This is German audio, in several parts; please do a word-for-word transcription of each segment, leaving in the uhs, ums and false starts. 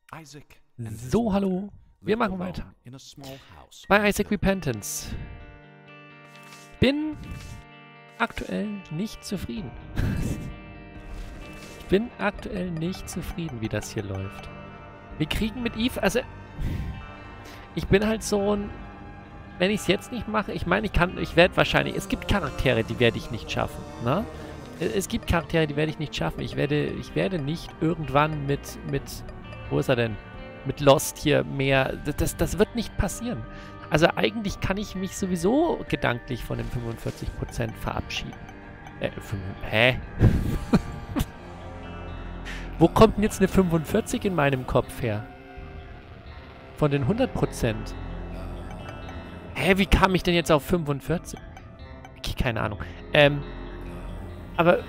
So, hallo. Wir machen weiter. Bei Isaac Repentance. Bin aktuell nicht zufrieden. Ich bin aktuell nicht zufrieden, wie das hier läuft. Wir kriegen mit Eve, also ich bin halt so ein, wenn ich es jetzt nicht mache, ich meine, ich kann, ich werde wahrscheinlich, es gibt Charaktere, die werde ich nicht schaffen, ne? Es gibt Charaktere, die werde ich nicht schaffen. Ich werde, ich werde nicht irgendwann mit, mit, wo ist er denn? Mit Lost hier mehr, das, das wird nicht passieren. Also eigentlich kann ich mich sowieso gedanklich von dem fünfundvierzig Prozent verabschieden. Äh, hä? Wo kommt denn jetzt eine fünfundvierzig in meinem Kopf her? Von den hundert Prozent. Hä, wie kam ich denn jetzt auf fünfundvierzig? Okay, keine Ahnung. Ähm, aber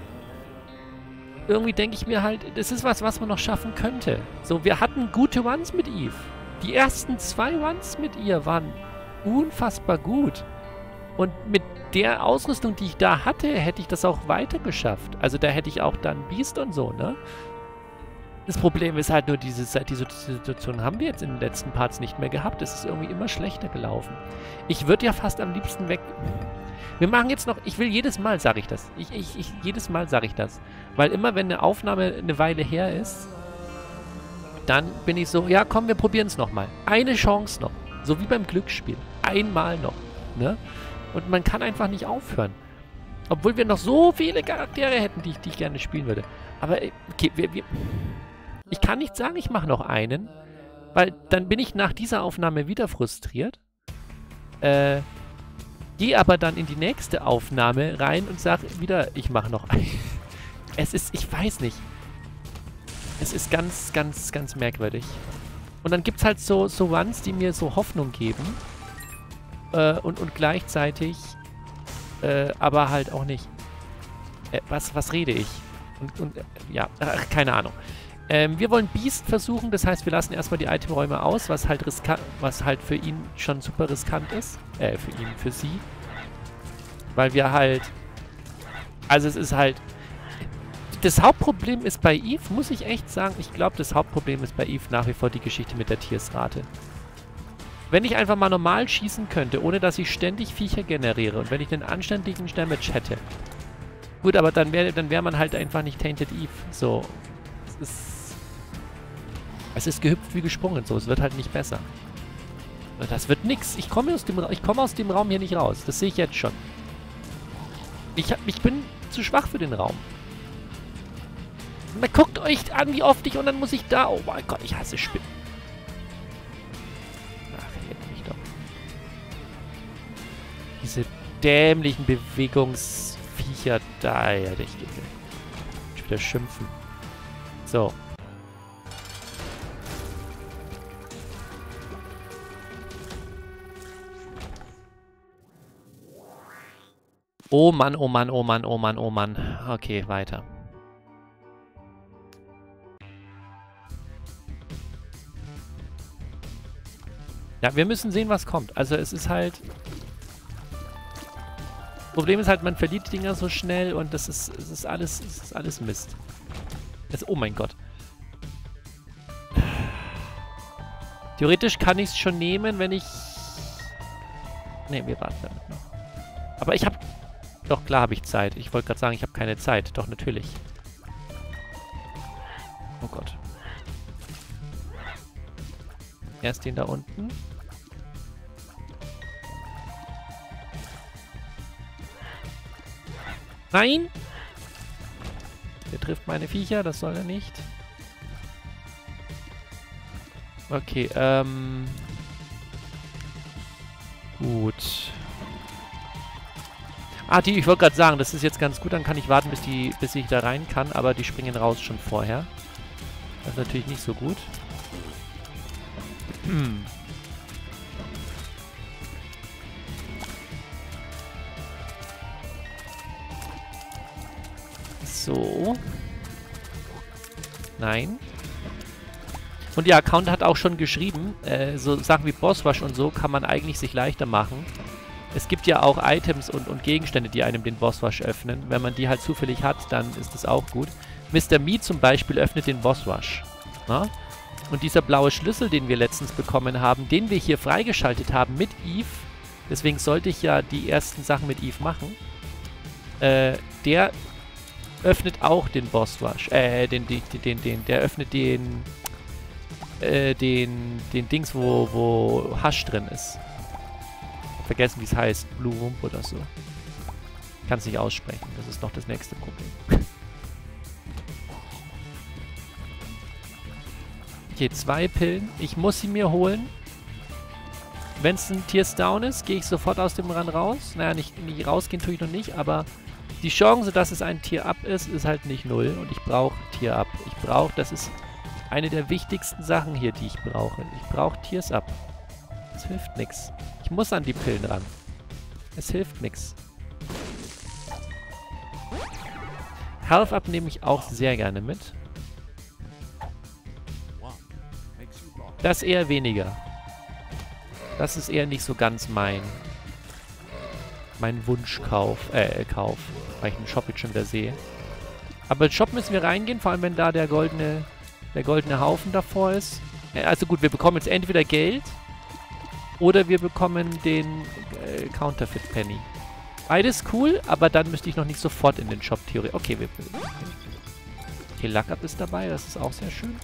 irgendwie denke ich mir halt, das ist was, was man noch schaffen könnte. So, wir hatten gute Runs mit Eve. Die ersten zwei Runs mit ihr waren unfassbar gut. Und mit der Ausrüstung, die ich da hatte, hätte ich das auch weiter geschafft. Also da hätte ich auch dann Beast und so, ne? Das Problem ist halt nur, diese, diese Situation haben wir jetzt in den letzten Parts nicht mehr gehabt. Es ist irgendwie immer schlechter gelaufen. Ich würde ja fast am liebsten weg... Wir machen jetzt noch... Ich will jedes Mal, sage ich das. Ich, ich, ich, jedes Mal sage ich das. Weil immer, wenn eine Aufnahme eine Weile her ist, dann bin ich so, ja komm, wir probieren es nochmal. Eine Chance noch. So wie beim Glücksspiel. Einmal noch. Ne? Und man kann einfach nicht aufhören. Obwohl wir noch so viele Charaktere hätten, die ich, die ich gerne spielen würde. Aber, okay, wir... wir ich kann nicht sagen, ich mache noch einen, weil dann bin ich nach dieser Aufnahme wieder frustriert. Äh, gehe aber dann in die nächste Aufnahme rein und sage wieder, ich mache noch einen. Es ist, ich weiß nicht. Es ist ganz, ganz, ganz merkwürdig. Und dann gibt es halt so, so Runs, die mir so Hoffnung geben. Äh, und, und gleichzeitig äh, aber halt auch nicht. Äh, was, was rede ich? Und, und äh, ja, ach, keine Ahnung. Ähm, wir wollen Beast versuchen, das heißt, wir lassen erstmal die Itemräume aus, was halt riskant, was halt für ihn schon super riskant ist. Äh, für ihn, für sie. Weil wir halt... Also es ist halt... Das Hauptproblem ist bei Eve, muss ich echt sagen, ich glaube, das Hauptproblem ist bei Eve nach wie vor die Geschichte mit der Tiersrate. Wenn ich einfach mal normal schießen könnte, ohne dass ich ständig Viecher generiere und wenn ich einen anständigen Damage hätte. Gut, aber dann wäre dann wär man halt einfach nicht Tainted Eve. So. Es ist... Es ist gehüpft wie gesprungen, so. Es wird halt nicht besser. Das wird nix. Ich komme aus dem, ich komme aus dem Raum hier nicht raus. Das sehe ich jetzt schon. Ich, hab, ich bin zu schwach für den Raum. Und dann guckt euch an, wie oft ich... Und dann muss ich da... Oh mein Gott, ich hasse Spinnen. Ach, hätte mich doch. Diese dämlichen Bewegungsviecher da. Ja, ich will wieder schimpfen. So. Oh Mann, oh Mann, oh Mann, oh Mann, oh Mann. Okay, weiter. Ja, wir müssen sehen, was kommt. Also es ist halt... Problem ist halt, man verliert die Dinger so schnell und das ist, es ist alles, es ist alles Mist. Es, oh mein Gott. Theoretisch kann ich es schon nehmen, wenn ich... Ne, wir warten damit noch. Aber ich habe... Doch, klar habe ich Zeit. Ich wollte gerade sagen, ich habe keine Zeit. Doch, natürlich. Oh Gott. Erst den da unten. Nein! Der trifft meine Viecher, das soll er nicht. Okay, ähm... Gut. Ah, die, ich wollte gerade sagen, das ist jetzt ganz gut, dann kann ich warten, bis, die, bis ich da rein kann, aber die springen raus schon vorher. Das ist natürlich nicht so gut. Hm. So. Nein. Und der Account hat auch schon geschrieben, äh, so Sachen wie Bossrush und so kann man eigentlich sich leichter machen. Es gibt ja auch Items und, und Gegenstände, die einem den Bossrush öffnen. Wenn man die halt zufällig hat, dann ist das auch gut. Mister Me zum Beispiel öffnet den Bossrush. Na? Und dieser blaue Schlüssel, den wir letztens bekommen haben, den wir hier freigeschaltet haben mit Eve, deswegen sollte ich ja die ersten Sachen mit Eve machen, äh, der öffnet auch den Boss Rush, äh, den, den, den, den, der öffnet den, äh, den, den Dings, wo, wo Hasch drin ist. Vergessen, wie es heißt, Blue Wump oder so. Kann es nicht aussprechen, das ist noch das nächste Problem. Okay, zwei Pillen. Ich muss sie mir holen. Wenn es ein Tears Down ist, gehe ich sofort aus dem Run raus. Naja, nicht, nicht rausgehen tue ich noch nicht, aber die Chance, dass es ein Tier Up ist, ist halt nicht null. Und ich brauche Tier Up. Ich brauche, das ist eine der wichtigsten Sachen hier, die ich brauche. Ich brauche Tears Up. Es hilft nichts. Ich muss an die Pillen ran. Es hilft nichts. Health Up nehme ich auch sehr gerne mit. Das eher weniger. Das ist eher nicht so ganz mein mein Wunschkauf, äh, Kauf, weil ich den Shop jetzt schon wieder sehe. Aber im Shop müssen wir reingehen, vor allem wenn da der goldene der goldene Haufen davor ist. Also gut, wir bekommen jetzt entweder Geld oder wir bekommen den äh, Counterfeit Penny. Beides cool, aber dann müsste ich noch nicht sofort in den Shop theoretisch. Okay, wir... Okay, Luck Up ist dabei, das ist auch sehr schön.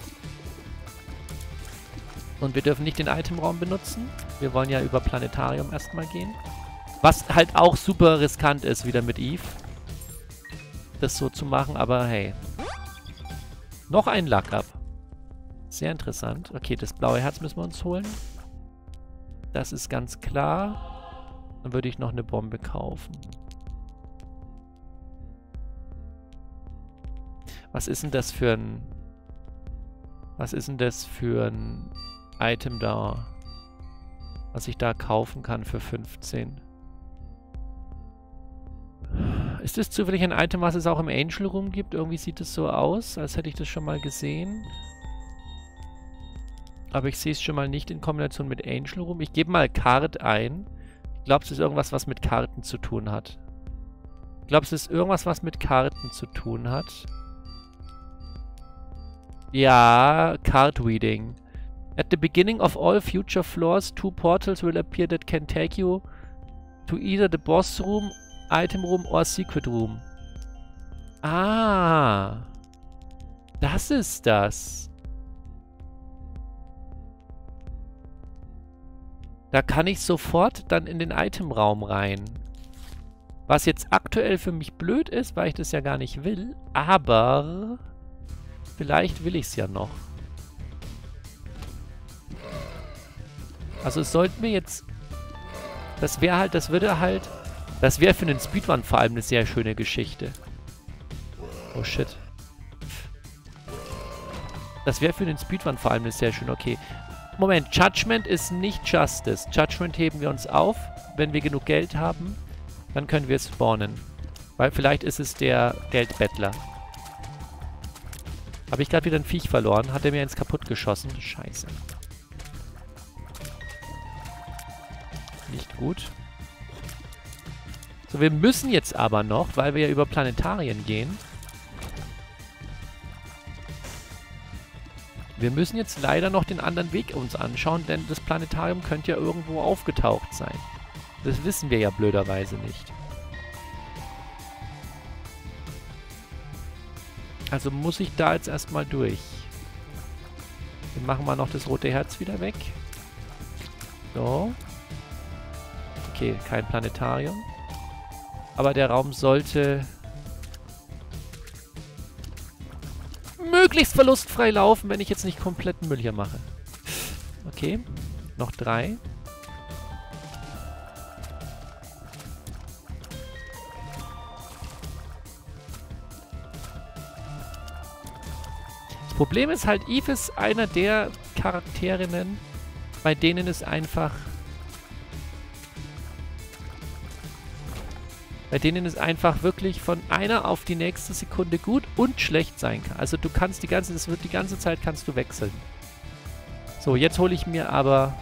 Und wir dürfen nicht den Itemraum benutzen. Wir wollen ja über Planetarium erstmal gehen. Was halt auch super riskant ist, wieder mit Eve. Das so zu machen, aber hey. Noch ein Luck Up. Sehr interessant. Okay, das blaue Herz müssen wir uns holen. Das ist ganz klar. Dann würde ich noch eine Bombe kaufen. Was ist denn das für ein... Was ist denn das für ein Item da? Was ich da kaufen kann für fünfzehn. Ist das zufällig ein Item, was es auch im Angel Room gibt? Irgendwie sieht es so aus, als hätte ich das schon mal gesehen. Aber ich sehe es schon mal nicht in Kombination mit Angel Room. Ich gebe mal Card ein. Ich glaube, es ist irgendwas, was mit Karten zu tun hat. Ich glaube, es ist irgendwas, was mit Karten zu tun hat. Ja, Card Reading. At the beginning of all future floors, two portals will appear that can take you to either the boss room, item room or secret room. Ah. Das ist das. Da kann ich sofort dann in den Itemraum rein. Was jetzt aktuell für mich blöd ist, weil ich das ja gar nicht will. Aber vielleicht will ich es ja noch. Also es sollten wir jetzt... Das wäre halt, das würde halt... Das wäre für den Speedrun vor allem eine sehr schöne Geschichte. Oh shit. Das wäre für den Speedrun vor allem eine sehr schöne... Okay. Moment, Judgment ist nicht Justice. Judgment heben wir uns auf. Wenn wir genug Geld haben, dann können wir spawnen. Weil vielleicht ist es der Geldbettler. Habe ich gerade wieder ein Viech verloren? Hat er mir eins kaputt geschossen? Scheiße. Nicht gut. So, wir müssen jetzt aber noch, weil wir ja über Planetarien gehen. Wir müssen jetzt leider noch den anderen Weg uns anschauen, denn das Planetarium könnte ja irgendwo aufgetaucht sein. Das wissen wir ja blöderweise nicht. Also muss ich da jetzt erstmal durch. Wir machen mal noch das rote Herz wieder weg. So. Okay, kein Planetarium. Aber der Raum sollte möglichst verlustfrei laufen, wenn ich jetzt nicht kompletten Müll hier mache. Okay, noch drei. Das Problem ist halt, Eve ist einer der Charakterinnen, bei denen es einfach... Bei denen es einfach wirklich von einer auf die nächste Sekunde gut und schlecht sein kann. Also du kannst die ganze, das wird die ganze Zeit kannst du wechseln. So, jetzt hole ich mir aber...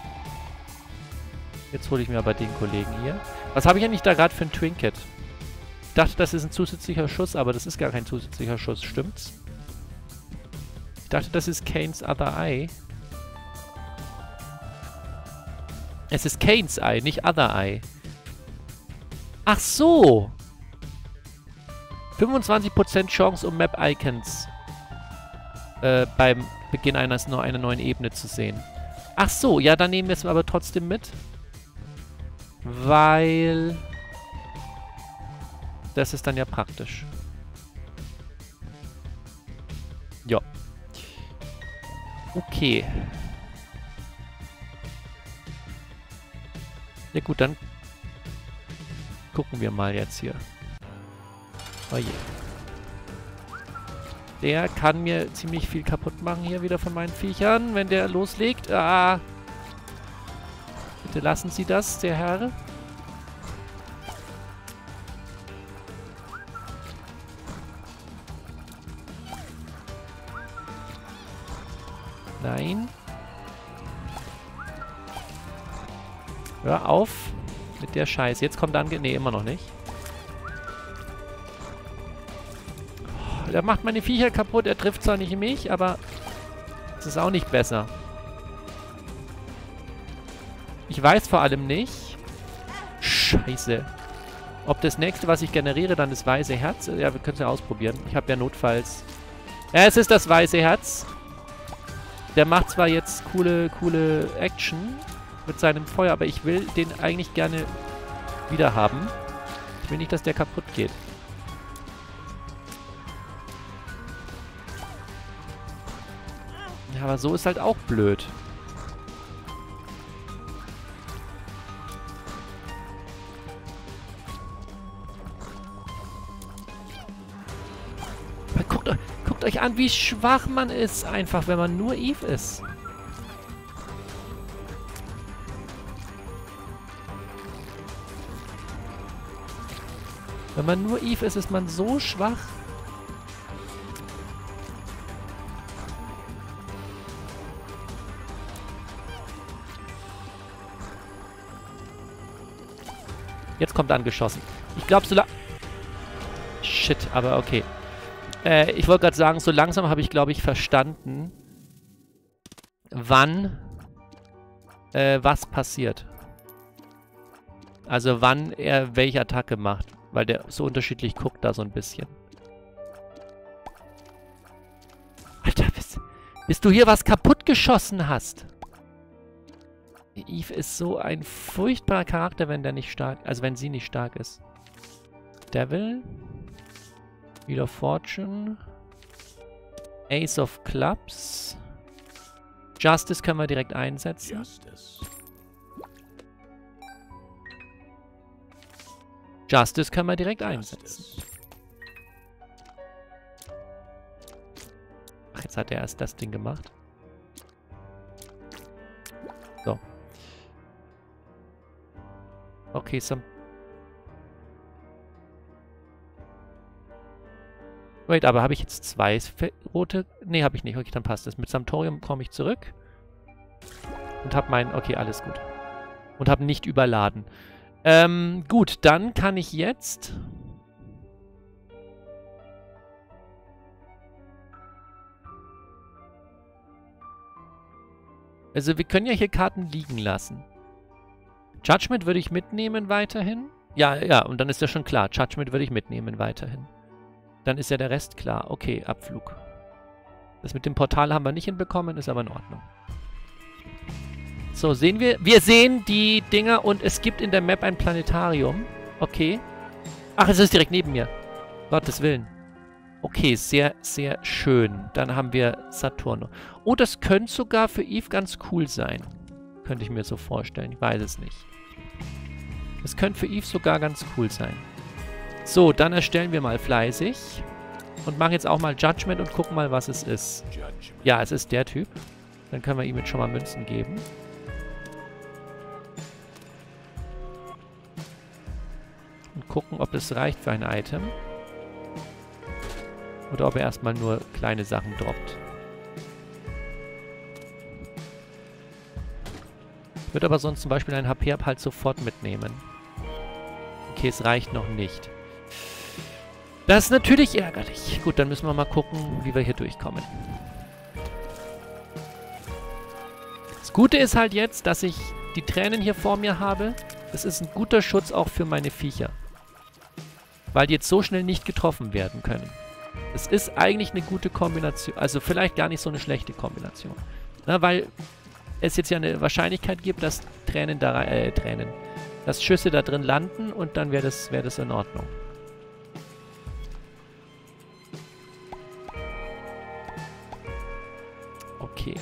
Jetzt hole ich mir aber den Kollegen hier. Was habe ich eigentlich da gerade für ein Trinket? Ich dachte, das ist ein zusätzlicher Schuss, aber das ist gar kein zusätzlicher Schuss, stimmt's? Ich dachte, das ist Kane's Other Eye. Es ist Kane's Eye, nicht Other Eye. Ach so! fünfundzwanzig Prozent Chance, um Map-Icons äh, beim Beginn eines, einer neuen Ebene zu sehen. Ach so, ja, dann nehmen wir es aber trotzdem mit. Weil... das ist dann ja praktisch. Ja. Okay. Ja gut, dann gucken wir mal jetzt hier. Oh je. Der kann mir ziemlich viel kaputt machen hier wieder von meinen Viechern, wenn der loslegt. Ah. Bitte lassen Sie das, der Herr. Nein. Hör auf mit der Scheiße. Jetzt kommt dann... Nee, immer noch nicht. Oh, der macht meine Viecher kaputt. Er trifft zwar nicht mich, aber es ist auch nicht besser. Ich weiß vor allem nicht... Scheiße. Ob das nächste, was ich generiere, dann das weiße Herz... Ja, wir können es ja ausprobieren. Ich habe ja notfalls... Ja, es ist das weiße Herz. Der macht zwar jetzt coole, coole Action mit seinem Feuer, aber ich will den eigentlich gerne wieder haben. Ich will nicht, dass der kaputt geht. Ja, aber so ist halt auch blöd. Aber guckt, guckt euch an, wie schwach man ist, einfach, wenn man nur Eve ist. Wenn man nur Eve ist, ist man so schwach. Jetzt kommt angeschossen. Ich glaube, so la... Shit, aber okay. Äh, ich wollte gerade sagen, so langsam habe ich, glaube ich, verstanden, wann äh, was passiert. Also wann er welche Attacke macht. Weil der so unterschiedlich guckt da so ein bisschen. Alter, bis, bis du hier was kaputt geschossen hast. Eve ist so ein furchtbarer Charakter, wenn der nicht stark... Also wenn sie nicht stark ist. Devil. Wheel of Fortune. Ace of Clubs. Justice können wir direkt einsetzen. Justice. Justice können wir direkt einsetzen. Ach, jetzt hat er erst das Ding gemacht. So. Okay, some... Wait, aber habe ich jetzt zwei rote... Nee, habe ich nicht. Okay, dann passt das. Mit Samptorium komme ich zurück. Und habe mein... Okay, alles gut. Und habe nicht überladen. Ähm, gut, dann kann ich jetzt... Also wir können ja hier Karten liegen lassen. Judgment würde ich mitnehmen weiterhin. Ja, ja, und dann ist ja schon klar. Judgment würde ich mitnehmen weiterhin. Dann ist ja der Rest klar. Okay, Abflug. Das mit dem Portal haben wir nicht hinbekommen, ist aber in Ordnung. So, sehen wir... Wir sehen die Dinger und es gibt in der Map ein Planetarium. Okay. Ach, es ist direkt neben mir. Gottes Willen. Okay, sehr, sehr schön. Dann haben wir Saturno. Oh, das könnte sogar für Eve ganz cool sein. Könnte ich mir so vorstellen. Ich weiß es nicht. Das könnte für Eve sogar ganz cool sein. So, dann erstellen wir mal fleißig. Und machen jetzt auch mal Judgment und gucken mal, was es ist. Ja, es ist der Typ. Dann können wir ihm jetzt schon mal Münzen geben. Und gucken, ob es reicht für ein Item. Oder ob er erstmal nur kleine Sachen droppt. Ich würde aber sonst zum Beispiel einen H P-Up sofort mitnehmen. Okay, es reicht noch nicht. Das ist natürlich ärgerlich. Gut, dann müssen wir mal gucken, wie wir hier durchkommen. Das Gute ist halt jetzt, dass ich die Tränen hier vor mir habe. Das ist ein guter Schutz auch für meine Viecher. Weil die jetzt so schnell nicht getroffen werden können. Es ist eigentlich eine gute Kombination. Also vielleicht gar nicht so eine schlechte Kombination. Na, weil es jetzt ja eine Wahrscheinlichkeit gibt, dass Tränen da äh, Tränen, dass Schüsse da drin landen und dann wäre das, wär das in Ordnung. Okay.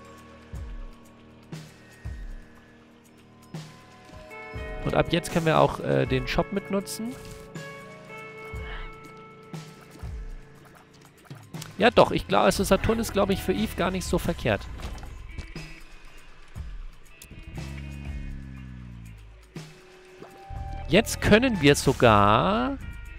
Und ab jetzt können wir auch äh, den Shop mitnutzen. Ja doch, ich glaube, also Saturn ist, glaube ich, für Eve gar nicht so verkehrt. Jetzt können wir sogar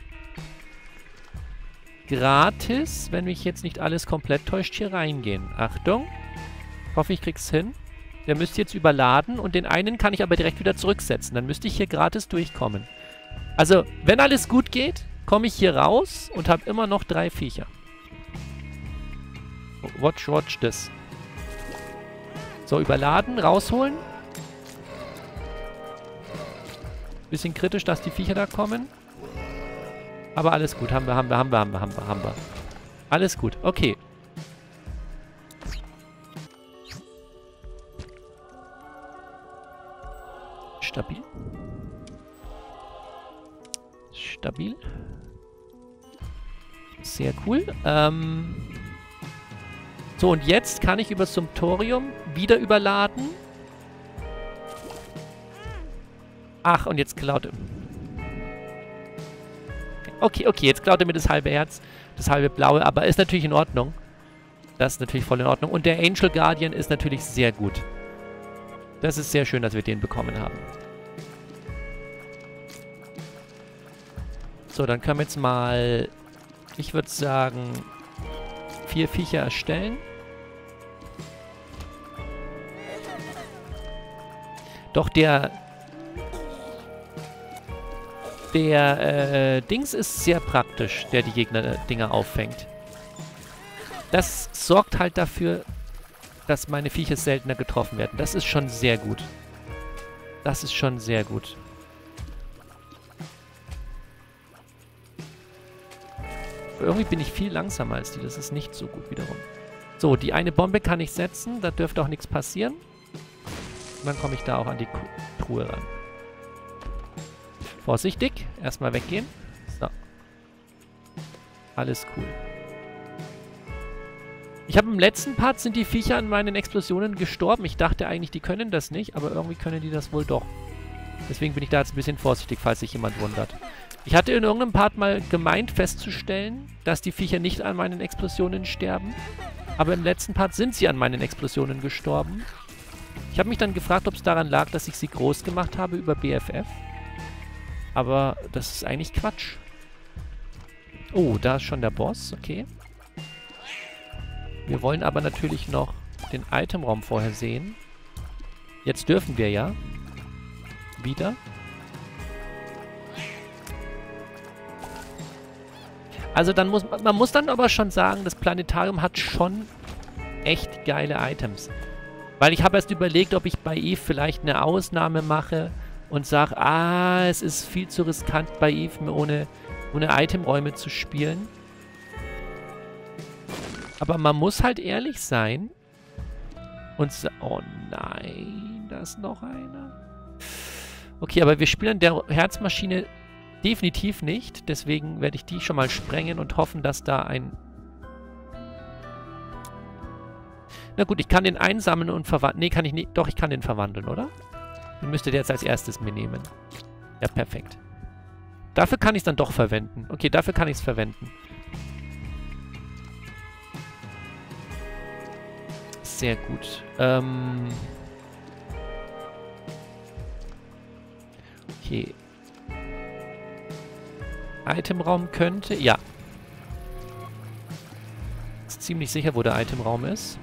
gratis, wenn mich jetzt nicht alles komplett täuscht, hier reingehen. Achtung. Ich hoffe, ich krieg's hin. Der müsste jetzt überladen und den einen kann ich aber direkt wieder zurücksetzen. Dann müsste ich hier gratis durchkommen. Also, wenn alles gut geht, komme ich hier raus und habe immer noch drei Viecher. Watch, watch das. So, überladen, rausholen. Bisschen kritisch, dass die Viecher da kommen. Aber alles gut. Haben wir, haben wir, haben wir, haben wir, haben wir, haben wir. Alles gut. Okay. Stabil. Stabil. Sehr cool. Ähm... So, und jetzt kann ich über Sumptorium wieder überladen. Ach, und jetzt klaut er... Okay, okay, jetzt klaut er mir das halbe Herz, das halbe Blaue, aber ist natürlich in Ordnung. Das ist natürlich voll in Ordnung. Und der Angel Guardian ist natürlich sehr gut. Das ist sehr schön, dass wir den bekommen haben. So, dann können wir jetzt mal, ich würde sagen, vier Viecher erstellen. Doch der... Der äh, Dings ist sehr praktisch, der die Gegner-Dinger auffängt. Das sorgt halt dafür, dass meine Viecher seltener getroffen werden. Das ist schon sehr gut. Das ist schon sehr gut. Irgendwie bin ich viel langsamer als die. Das ist nicht so gut wiederum. So, die eine Bombe kann ich setzen. Da dürfte auch nichts passieren. Und dann komme ich da auch an die Truhe ran. Vorsichtig. Erstmal weggehen. So. Alles cool. Ich habe im letzten Part sind die Viecher an meinen Explosionen gestorben. Ich dachte eigentlich, die können das nicht, aber irgendwie können die das wohl doch. Deswegen bin ich da jetzt ein bisschen vorsichtig, falls sich jemand wundert. Ich hatte in irgendeinem Part mal gemeint festzustellen, dass die Viecher nicht an meinen Explosionen sterben. Aber im letzten Part sind sie an meinen Explosionen gestorben. Ich habe mich dann gefragt, ob es daran lag, dass ich sie groß gemacht habe über B F F. Aber das ist eigentlich Quatsch. Oh, da ist schon der Boss. Okay. Wir wollen aber natürlich noch den Itemraum vorher sehen. Jetzt dürfen wir ja. Wieder. Also dann muss man muss dann aber schon sagen, das Planetarium hat schon echt geile Items. Weil ich habe erst überlegt, ob ich bei Eve vielleicht eine Ausnahme mache und sage, ah, es ist viel zu riskant bei Eve ohne, ohne Itemräume zu spielen. Aber man muss halt ehrlich sein und sagen, oh nein, da ist noch einer. Okay, aber wir spielen der Herzmaschine definitiv nicht. Deswegen werde ich die schon mal sprengen und hoffen, dass da ein... Na gut, ich kann den einsammeln und verwandeln. Nee, kann ich nicht. Doch, ich kann den verwandeln, oder? Den müsste der jetzt als erstes mir nehmen. Ja, perfekt. Dafür kann ich es dann doch verwenden. Okay, dafür kann ich es verwenden. Sehr gut. Ähm... Okay. Itemraum könnte... Ja. Ist ziemlich sicher, wo der Itemraum ist.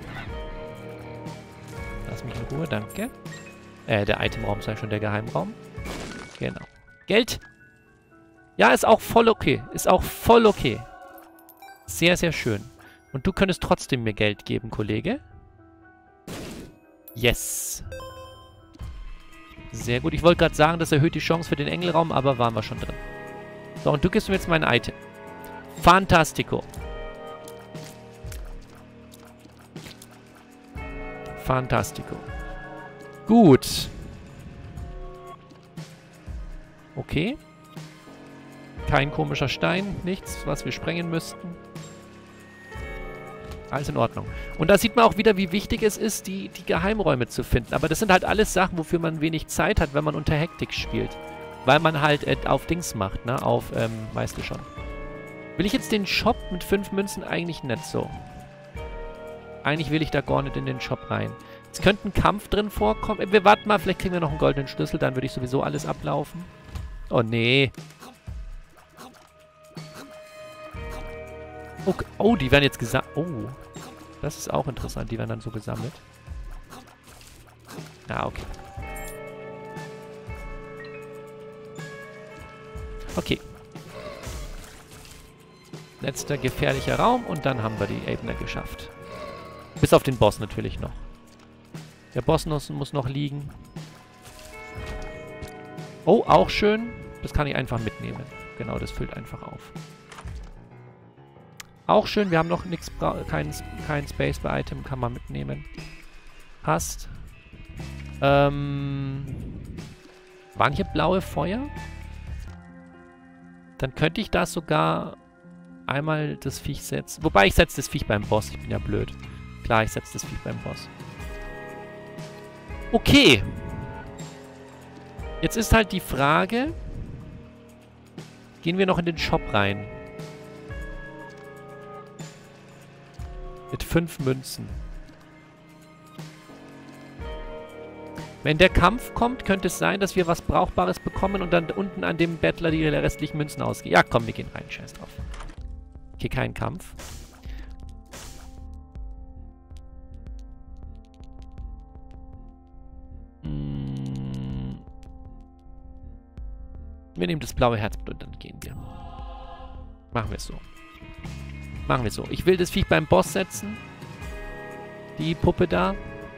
Lass mich in Ruhe, danke. Äh, der Itemraum sei schon der Geheimraum. Genau. Geld! Ja, ist auch voll okay. Ist auch voll okay. Sehr, sehr schön. Und du könntest trotzdem mir Geld geben, Kollege. Yes. Sehr gut. Ich wollte gerade sagen, das erhöht die Chance für den Engelraum, aber waren wir schon drin. So, und du gibst mir jetzt mein Item. Fantastico. Fantastico. Gut. Okay. Kein komischer Stein, nichts, was wir sprengen müssten. Alles in Ordnung. Und da sieht man auch wieder, wie wichtig es ist, die, die Geheimräume zu finden. Aber das sind halt alles Sachen, wofür man wenig Zeit hat, wenn man unter Hektik spielt. Weil man halt äh, auf Dings macht, ne? Auf, ähm, weißt du schon. Will ich jetzt den Shop mit fünf Münzen? Eigentlich nicht so. Eigentlich will ich da gar nicht in den Shop rein. Es könnte ein Kampf drin vorkommen. Wir warten mal, vielleicht kriegen wir noch einen goldenen Schlüssel, dann würde ich sowieso alles ablaufen. Oh, nee. Okay. Oh, die werden jetzt gesammelt. Oh, das ist auch interessant. Die werden dann so gesammelt. Ah, okay. Okay. Letzter gefährlicher Raum und dann haben wir die Ebene geschafft. Bis auf den Boss natürlich noch. Der Boss muss noch liegen. Oh, auch schön. Das kann ich einfach mitnehmen. Genau, das füllt einfach auf. Auch schön, wir haben noch nichts, kein, kein Space bei Item, kann man mitnehmen. Passt. Ähm, waren hier blaue Feuer? Dann könnte ich da sogar einmal das Viech setzen. Wobei, ich setze das Viech beim Boss, ich bin ja blöd. Klar, ich setze das Viech beim Boss. Okay. Jetzt ist halt die Frage, gehen wir noch in den Shop rein? Mit fünf Münzen. Wenn der Kampf kommt, könnte es sein, dass wir was Brauchbares bekommen und dann unten an dem Bettler die restlichen Münzen ausgehen. Ja, komm, wir gehen rein. Scheiß drauf. Okay, kein Kampf. Hm. Wir nehmen das blaue Herzblut und dann gehen wir. Machen wir es so. Machen wir so. Ich will das Viech beim Boss setzen. Die Puppe da.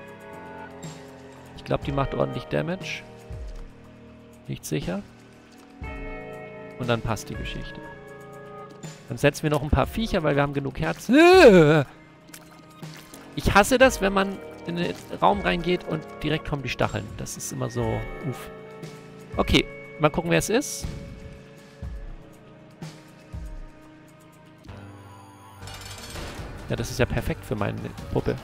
Ich glaube, die macht ordentlich Damage. Nicht sicher. Und dann passt die Geschichte. Dann setzen wir noch ein paar Viecher, weil wir haben genug Herz. Ich hasse das, wenn man in den Raum reingeht und direkt kommen die Stacheln. Das ist immer so... Uff. Okay, mal gucken, wer es ist. Ja, das ist ja perfekt für meine Puppe.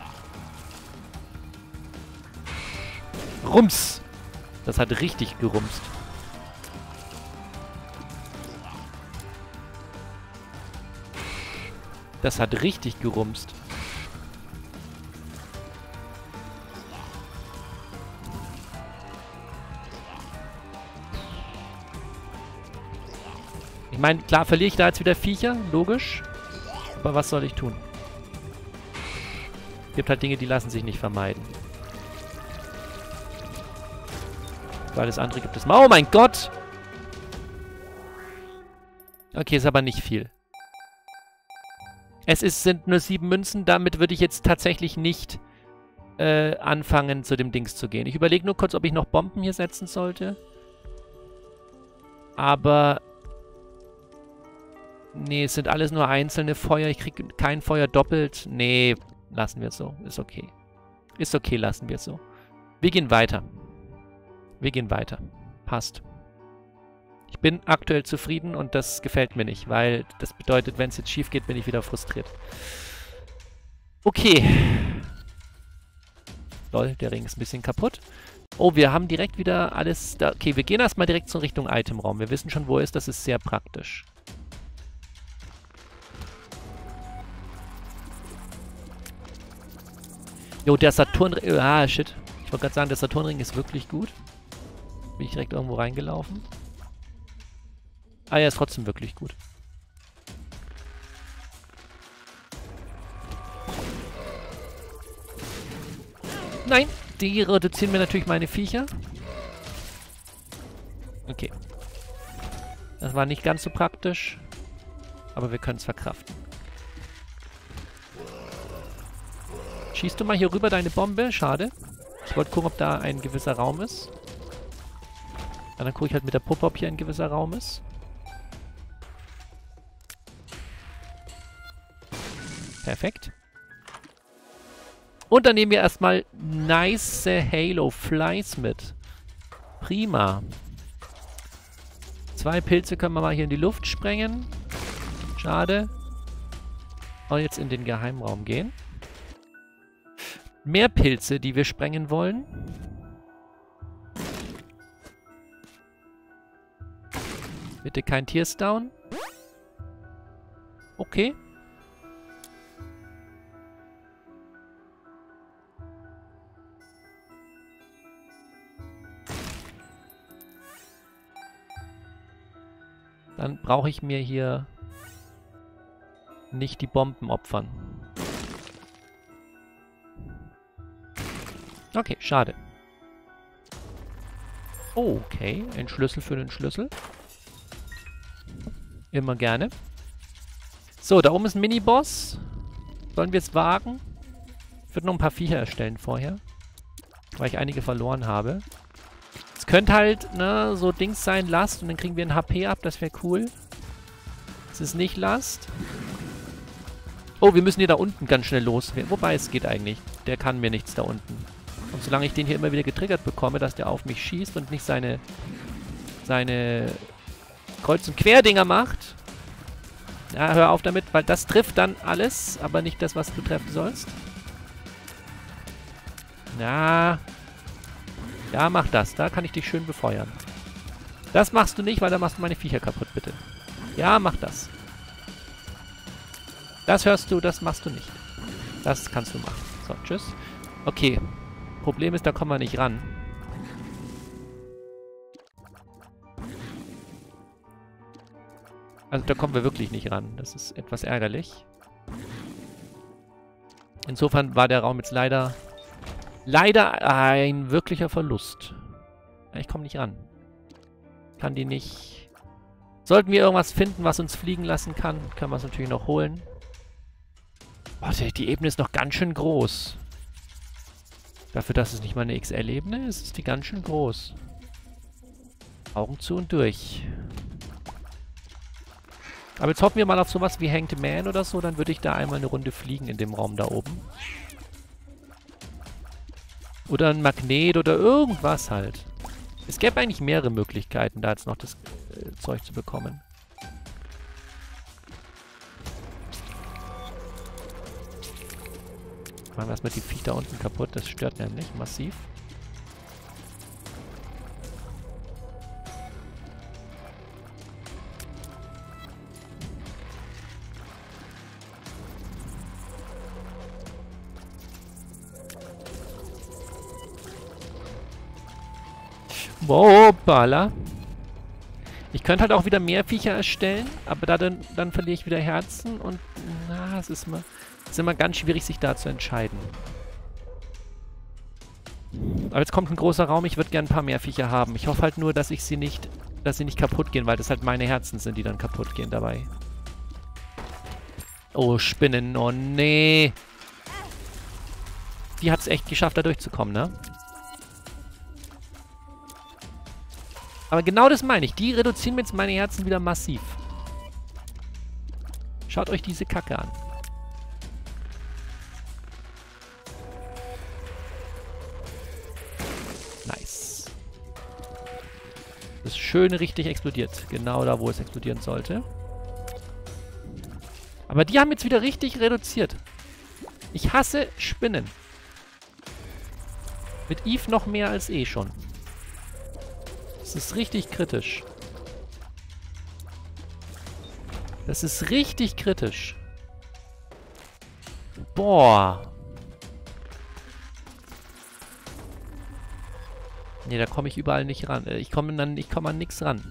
Rums! Das hat richtig gerumst. Das hat richtig gerumst. Ich meine, klar verliere ich da jetzt wieder Viecher, logisch. Aber was soll ich tun? Es gibt halt Dinge, die lassen sich nicht vermeiden. Weil das andere gibt es mal. Oh mein Gott! Okay, ist aber nicht viel. Es ist, sind nur sieben Münzen. Damit würde ich jetzt tatsächlich nicht äh, anfangen, zu dem Dings zu gehen. Ich überlege nur kurz, ob ich noch Bomben hier setzen sollte. Aber... Nee, es sind alles nur einzelne Feuer. Ich kriege kein Feuer doppelt. Nee, lassen wir es so. Ist okay. Ist okay, lassen wir es so. Wir gehen weiter. Wir gehen weiter. Passt. Ich bin aktuell zufrieden und das gefällt mir nicht, weil das bedeutet, wenn es jetzt schief geht, bin ich wieder frustriert. Okay. Lol, der Ring ist ein bisschen kaputt. Oh, wir haben direkt wieder alles da. Okay, wir gehen erstmal direkt zur Richtung Itemraum. Wir wissen schon, wo er ist. Das ist sehr praktisch. Jo, der Saturnring... Ah, shit. Ich wollte gerade sagen, der Saturnring ist wirklich gut. Bin ich direkt irgendwo reingelaufen. Ah, er ist trotzdem wirklich gut. Nein, die reduzieren mir natürlich meine Viecher. Okay. Das war nicht ganz so praktisch. Aber wir können es verkraften. Schießt du mal hier rüber deine Bombe? Schade. Ich wollte gucken, ob da ein gewisser Raum ist. Und dann gucke ich halt mit der Puppe, ob hier ein gewisser Raum ist. Perfekt. Und dann nehmen wir erstmal nice Halo Flies mit. Prima. Zwei Pilze können wir mal hier in die Luft sprengen. Schade. Und jetzt in den Geheimraum gehen. Mehr Pilze, die wir sprengen wollen. Bitte kein Tears down. Okay. Dann brauche ich mir hier nicht die Bomben opfern. Okay, schade. Okay, ein Schlüssel für den Schlüssel. Immer gerne. So, da oben ist ein Mini-Boss. Sollen wir es wagen? Ich würde noch ein paar Viecher erstellen vorher. Weil ich einige verloren habe. Es könnte halt, ne, so Dings sein, Last. Und dann kriegen wir ein H P ab. Das wäre cool. Es ist nicht Last. Oh, wir müssen hier da unten ganz schnell los. Wobei, es geht eigentlich. Der kann mir nichts da unten. Und solange ich den hier immer wieder getriggert bekomme, dass der auf mich schießt und nicht seine, seine Kreuz- und Querdinger macht. Ja, hör auf damit, weil das trifft dann alles, aber nicht das, was du treffen sollst. Na. Ja, mach das. Da kann ich dich schön befeuern. Das machst du nicht, weil da machst du meine Viecher kaputt, bitte. Ja, mach das. Das hörst du, das machst du nicht. Das kannst du machen. So, tschüss. Okay. Problem ist, da kommen wir nicht ran. Also da kommen wir wirklich nicht ran. Das ist etwas ärgerlich. Insofern war der Raum jetzt leider... Leider ein wirklicher Verlust. Ich komme nicht ran. Kann die nicht... Sollten wir irgendwas finden, was uns fliegen lassen kann, können wir es natürlich noch holen. Warte, die Ebene ist noch ganz schön groß. Dafür, dass es nicht mal eine X L-Ebene ist, ist die ganz schön groß. Augen zu und durch. Aber jetzt hoffen wir mal auf sowas wie Hanged Man oder so, dann würde ich da einmal eine Runde fliegen in dem Raum da oben. Oder ein Magnet oder irgendwas halt. Es gäbe eigentlich mehrere Möglichkeiten, da jetzt noch das äh, Zeug zu bekommen. Machen wir erstmal die Viech da unten kaputt, das stört nämlich massiv. Hoppala. Ich könnte halt auch wieder mehr Viecher erstellen, aber da dann, dann verliere ich wieder Herzen und na, es ist immer, es ist immer ganz schwierig, sich da zu entscheiden. Aber jetzt kommt ein großer Raum, ich würde gerne ein paar mehr Viecher haben. Ich hoffe halt nur, dass ich sie nicht, dass sie nicht kaputt gehen, weil das halt meine Herzen sind, die dann kaputt gehen dabei. Oh, Spinnen, oh nee. Die hat es echt geschafft, da durchzukommen, ne? Aber genau das meine ich. Die reduzieren mir jetzt meine Herzen wieder massiv. Schaut euch diese Kacke an. Nice. Das Schöne richtig explodiert. Genau da, wo es explodieren sollte. Aber die haben jetzt wieder richtig reduziert. Ich hasse Spinnen. Mit Eve noch mehr als eh schon. Das ist richtig kritisch. Das ist richtig kritisch. Boah. Ne, da komme ich überall nicht ran. Ich komme dann, ich komme an nichts ran.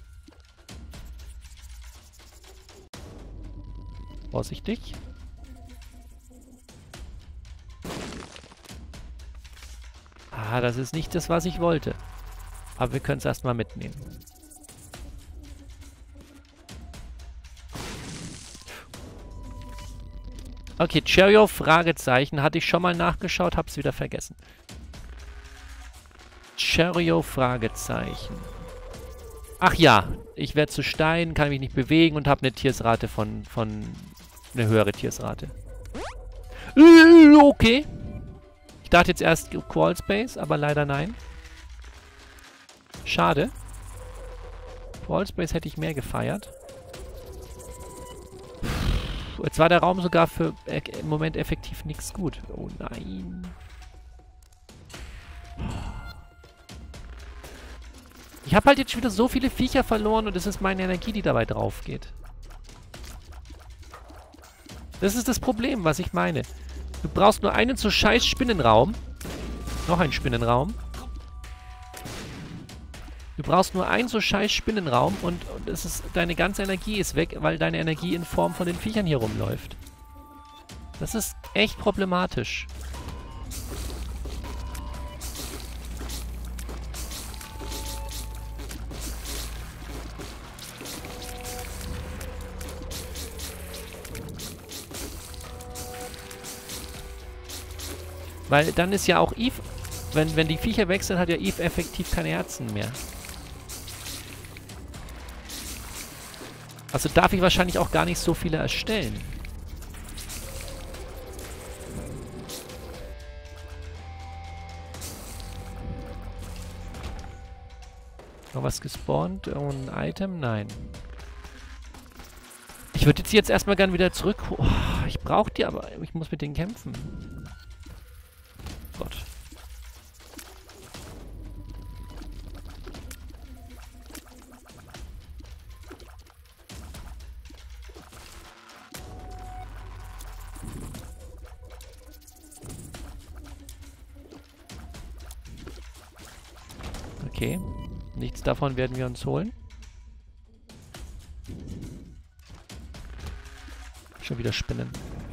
Vorsichtig. Ah, das ist nicht das, was ich wollte. Aber wir können es erstmal mitnehmen. Okay, Cheerio, Fragezeichen. Hatte ich schon mal nachgeschaut, hab's wieder vergessen. Cherio, Fragezeichen. Ach ja, ich werde zu Stein, kann mich nicht bewegen und habe eine Tiersrate von, von... eine höhere Tiersrate. Äh, okay. Ich dachte jetzt erst Crawl Space, aber leider nein. Schade. Crawl Space hätte ich mehr gefeiert. Jetzt war der Raum sogar für äh, im Moment effektiv nichts gut. Oh nein. Ich habe halt jetzt schon wieder so viele Viecher verloren und es ist meine Energie, die dabei drauf geht. Das ist das Problem, was ich meine. Du brauchst nur einen so scheiß Spinnenraum. Noch ein Spinnenraum. Du brauchst nur einen so scheiß Spinnenraum und, und es ist, deine ganze Energie ist weg, weil deine Energie in Form von den Viechern hier rumläuft. Das ist echt problematisch. Weil dann ist ja auch Eve, wenn, wenn die Viecher wechseln, hat ja Eve effektiv keine Herzen mehr. Also darf ich wahrscheinlich auch gar nicht so viele erstellen. Noch was gespawnt? Oh, ein Item? Nein. Ich würde jetzt, jetzt erstmal gern wieder zurück... Oh, ich brauche die, aber ich muss mit denen kämpfen. Gott. Okay. Nichts davon werden wir uns holen. Schon wieder Spinnen.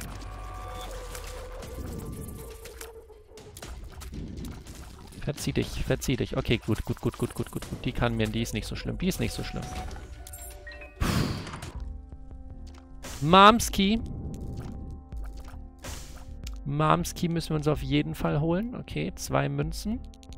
Verzieh dich, verzieh dich. Okay, gut, gut, gut, gut, gut, gut, gut. Die kann mir, die ist nicht so schlimm. Die ist nicht so schlimm. Mamski. Mamski müssen wir uns auf jeden Fall holen. Okay, zwei Münzen.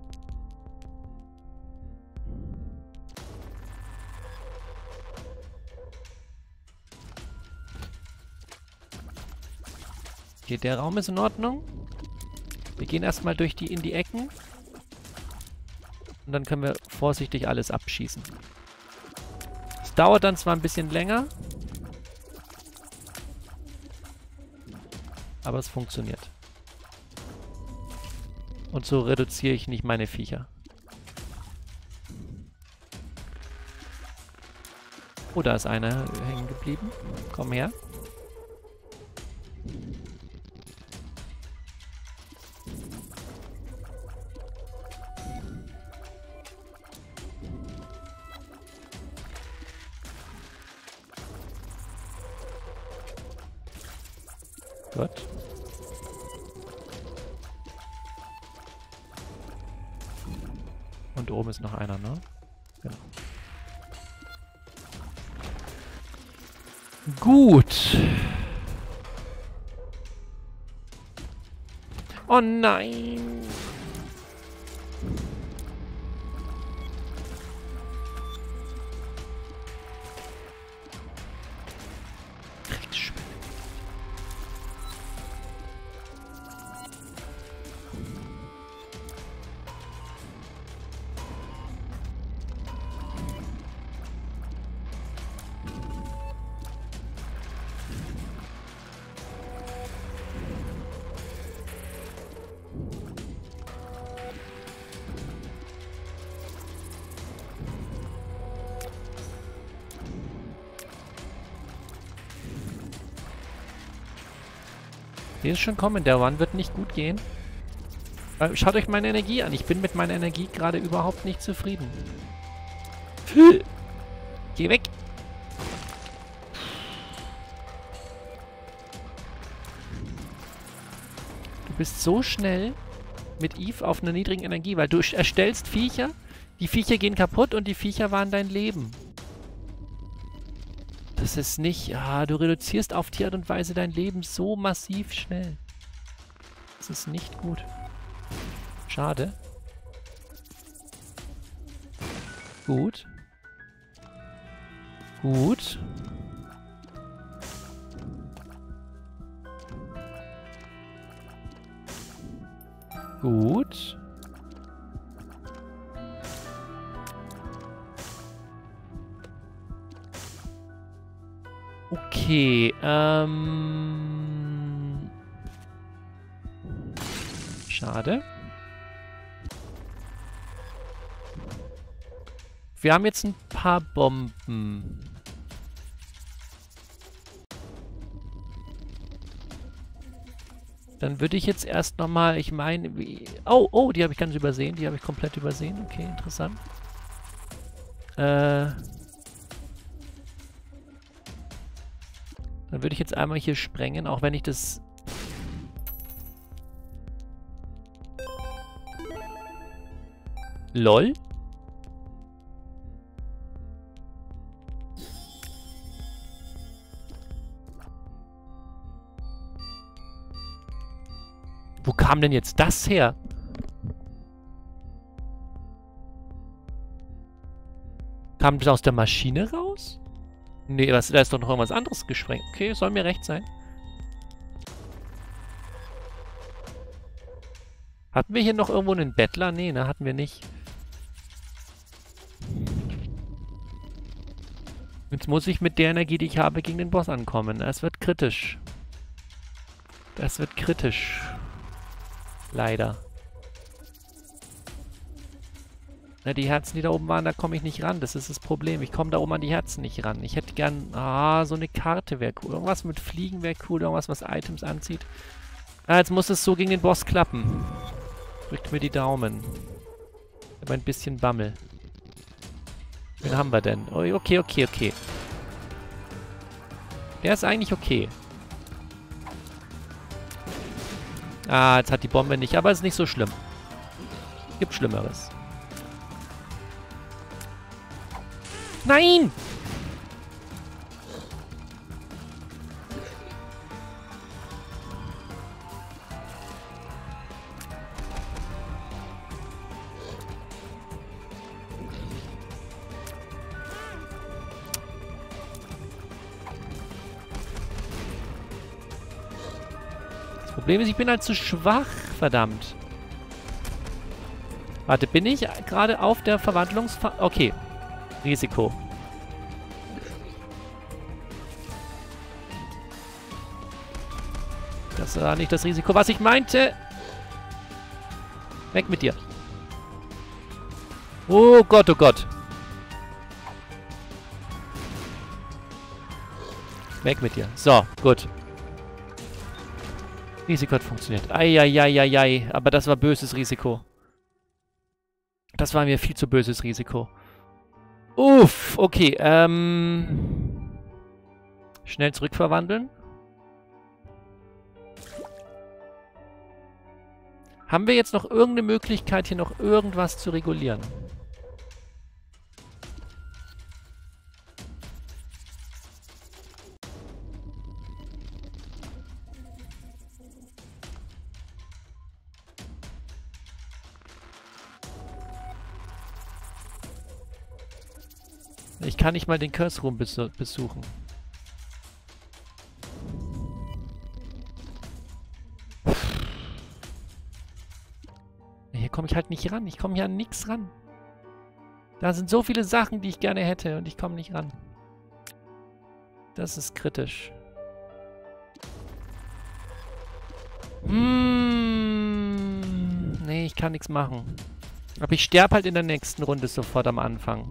Okay, der Raum ist in Ordnung. Wir gehen erstmal durch die in die Ecken. Und dann können wir vorsichtig alles abschießen. Es dauert dann zwar ein bisschen länger. Aber es funktioniert. Und so reduziere ich nicht meine Viecher. Oh, da ist einer hängen geblieben. Komm her. Gut. Und oben ist noch einer, ne? Genau. Gut. Oh nein. Die ist schon kommen, der One wird nicht gut gehen. Äh, schaut euch meine Energie an. Ich bin mit meiner Energie gerade überhaupt nicht zufrieden. Geh weg! Du bist so schnell mit Eve auf einer niedrigen Energie, weil du erstellst Viecher, die Viecher gehen kaputt und die Viecher waren dein Leben. Das ist nicht... Ah, du reduzierst auf die Art und Weise dein Leben so massiv schnell. Das ist nicht gut. Schade. Gut. Gut. Gut. Okay, ähm... schade. Wir haben jetzt ein paar Bomben. Dann würde ich jetzt erst nochmal, ich meine, wie... Oh, oh, die habe ich ganz übersehen. Die habe ich komplett übersehen. Okay, interessant. Äh... Dann würde ich jetzt einmal hier sprengen, auch wenn ich das... LOL? Wo kam denn jetzt das her? Kam das aus der Maschine raus? Nee, was, da ist doch noch irgendwas anderes gesprengt. Okay, soll mir recht sein. Hatten wir hier noch irgendwo einen Bettler? Nee, ne, hatten wir nicht. Jetzt muss ich mit der Energie, die ich habe, gegen den Boss ankommen. Es wird kritisch. Das wird kritisch. Leider. Na, die Herzen, die da oben waren, da komme ich nicht ran. Das ist das Problem. Ich komme da oben an die Herzen nicht ran. Ich hätte gern... Ah, so eine Karte wäre cool. Irgendwas mit Fliegen wäre cool. Irgendwas, was Items anzieht. Ah, jetzt muss es so gegen den Boss klappen. Drückt mir die Daumen. Ich habe ein bisschen Bammel. Wen haben wir denn? Oh, okay, okay, okay. Der ist eigentlich okay. Ah, jetzt hat die Bombe nicht. Aber es ist nicht so schlimm. Gibt Schlimmeres. Nein! Das Problem ist, ich bin halt zu schwach, verdammt. Warte, bin ich gerade auf der Verwandlungsfa... Okay. Risiko. Das war nicht das Risiko, was ich meinte. Weg mit dir. Oh Gott, oh Gott. Weg mit dir. So, gut. Risiko hat funktioniert. Eieieiei. Aber das war böses Risiko. Das war mir viel zu böses Risiko. Uff, okay, ähm... schnell zurückverwandeln. Haben wir jetzt noch irgendeine Möglichkeit, hier noch irgendwas zu regulieren? Ich kann nicht mal den Curse Room besu besuchen. Hier komme ich halt nicht ran. Ich komme hier an nichts ran. Da sind so viele Sachen, die ich gerne hätte und ich komme nicht ran. Das ist kritisch. Mmh, nee, ich kann nichts machen. Aber ich sterbe halt in der nächsten Runde sofort am Anfang.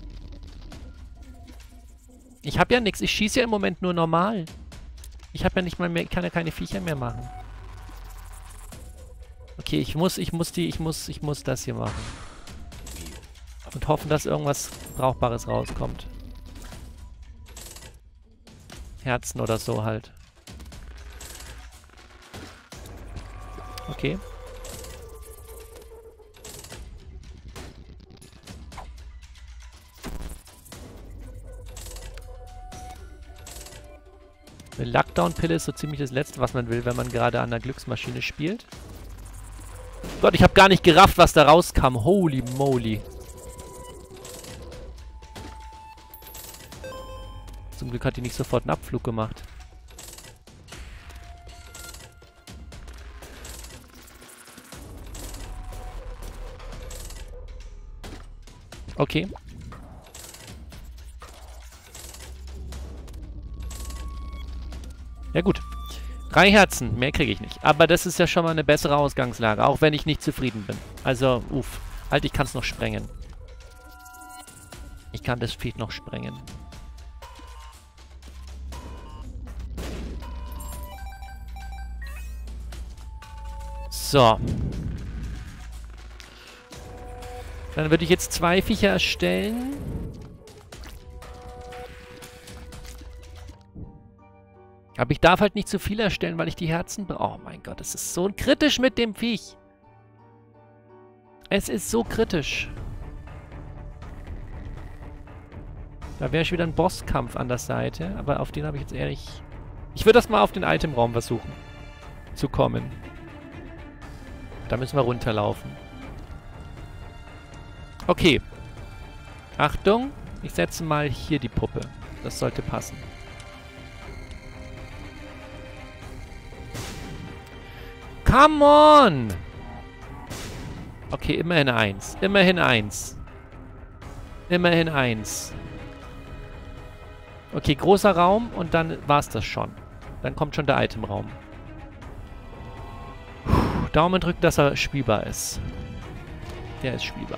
Ich habe ja nichts. Ich schieße ja im Moment nur normal. Ich habe ja nicht mal mehr... Ich kann ja keine Viecher mehr machen. Okay, ich muss, ich muss die... Ich muss, ich muss das hier machen. Und hoffen, dass irgendwas Brauchbares rauskommt. Herzen oder so halt. Okay. Eine Lockdown-Pille ist so ziemlich das Letzte, was man will, wenn man gerade an der Glücksmaschine spielt. Gott, ich habe gar nicht gerafft, was da rauskam. Holy moly. Zum Glück hat die nicht sofort einen Abflug gemacht. Okay. Ja gut. Drei Herzen, mehr kriege ich nicht. Aber das ist ja schon mal eine bessere Ausgangslage, auch wenn ich nicht zufrieden bin. Also, uff. Halt, ich kann es noch sprengen. Ich kann das Vieh noch sprengen. So. Dann würde ich jetzt zwei Viecher erstellen. Aber ich darf halt nicht zu viel erstellen, weil ich die Herzen brauche. Oh mein Gott, es ist so kritisch mit dem Viech. Es ist so kritisch. Da wäre schon wieder ein Bosskampf an der Seite. Aber auf den habe ich jetzt ehrlich... Ich würde das mal auf den Itemraum versuchen. Zu kommen. Da müssen wir runterlaufen. Okay. Achtung. Ich setze mal hier die Puppe. Das sollte passen. Come on! Okay, immerhin eins. Immerhin eins. Immerhin eins. Okay, großer Raum und dann war's das schon. Dann kommt schon der Itemraum. Puh, Daumen drücken, dass er spielbar ist. Der ist spielbar.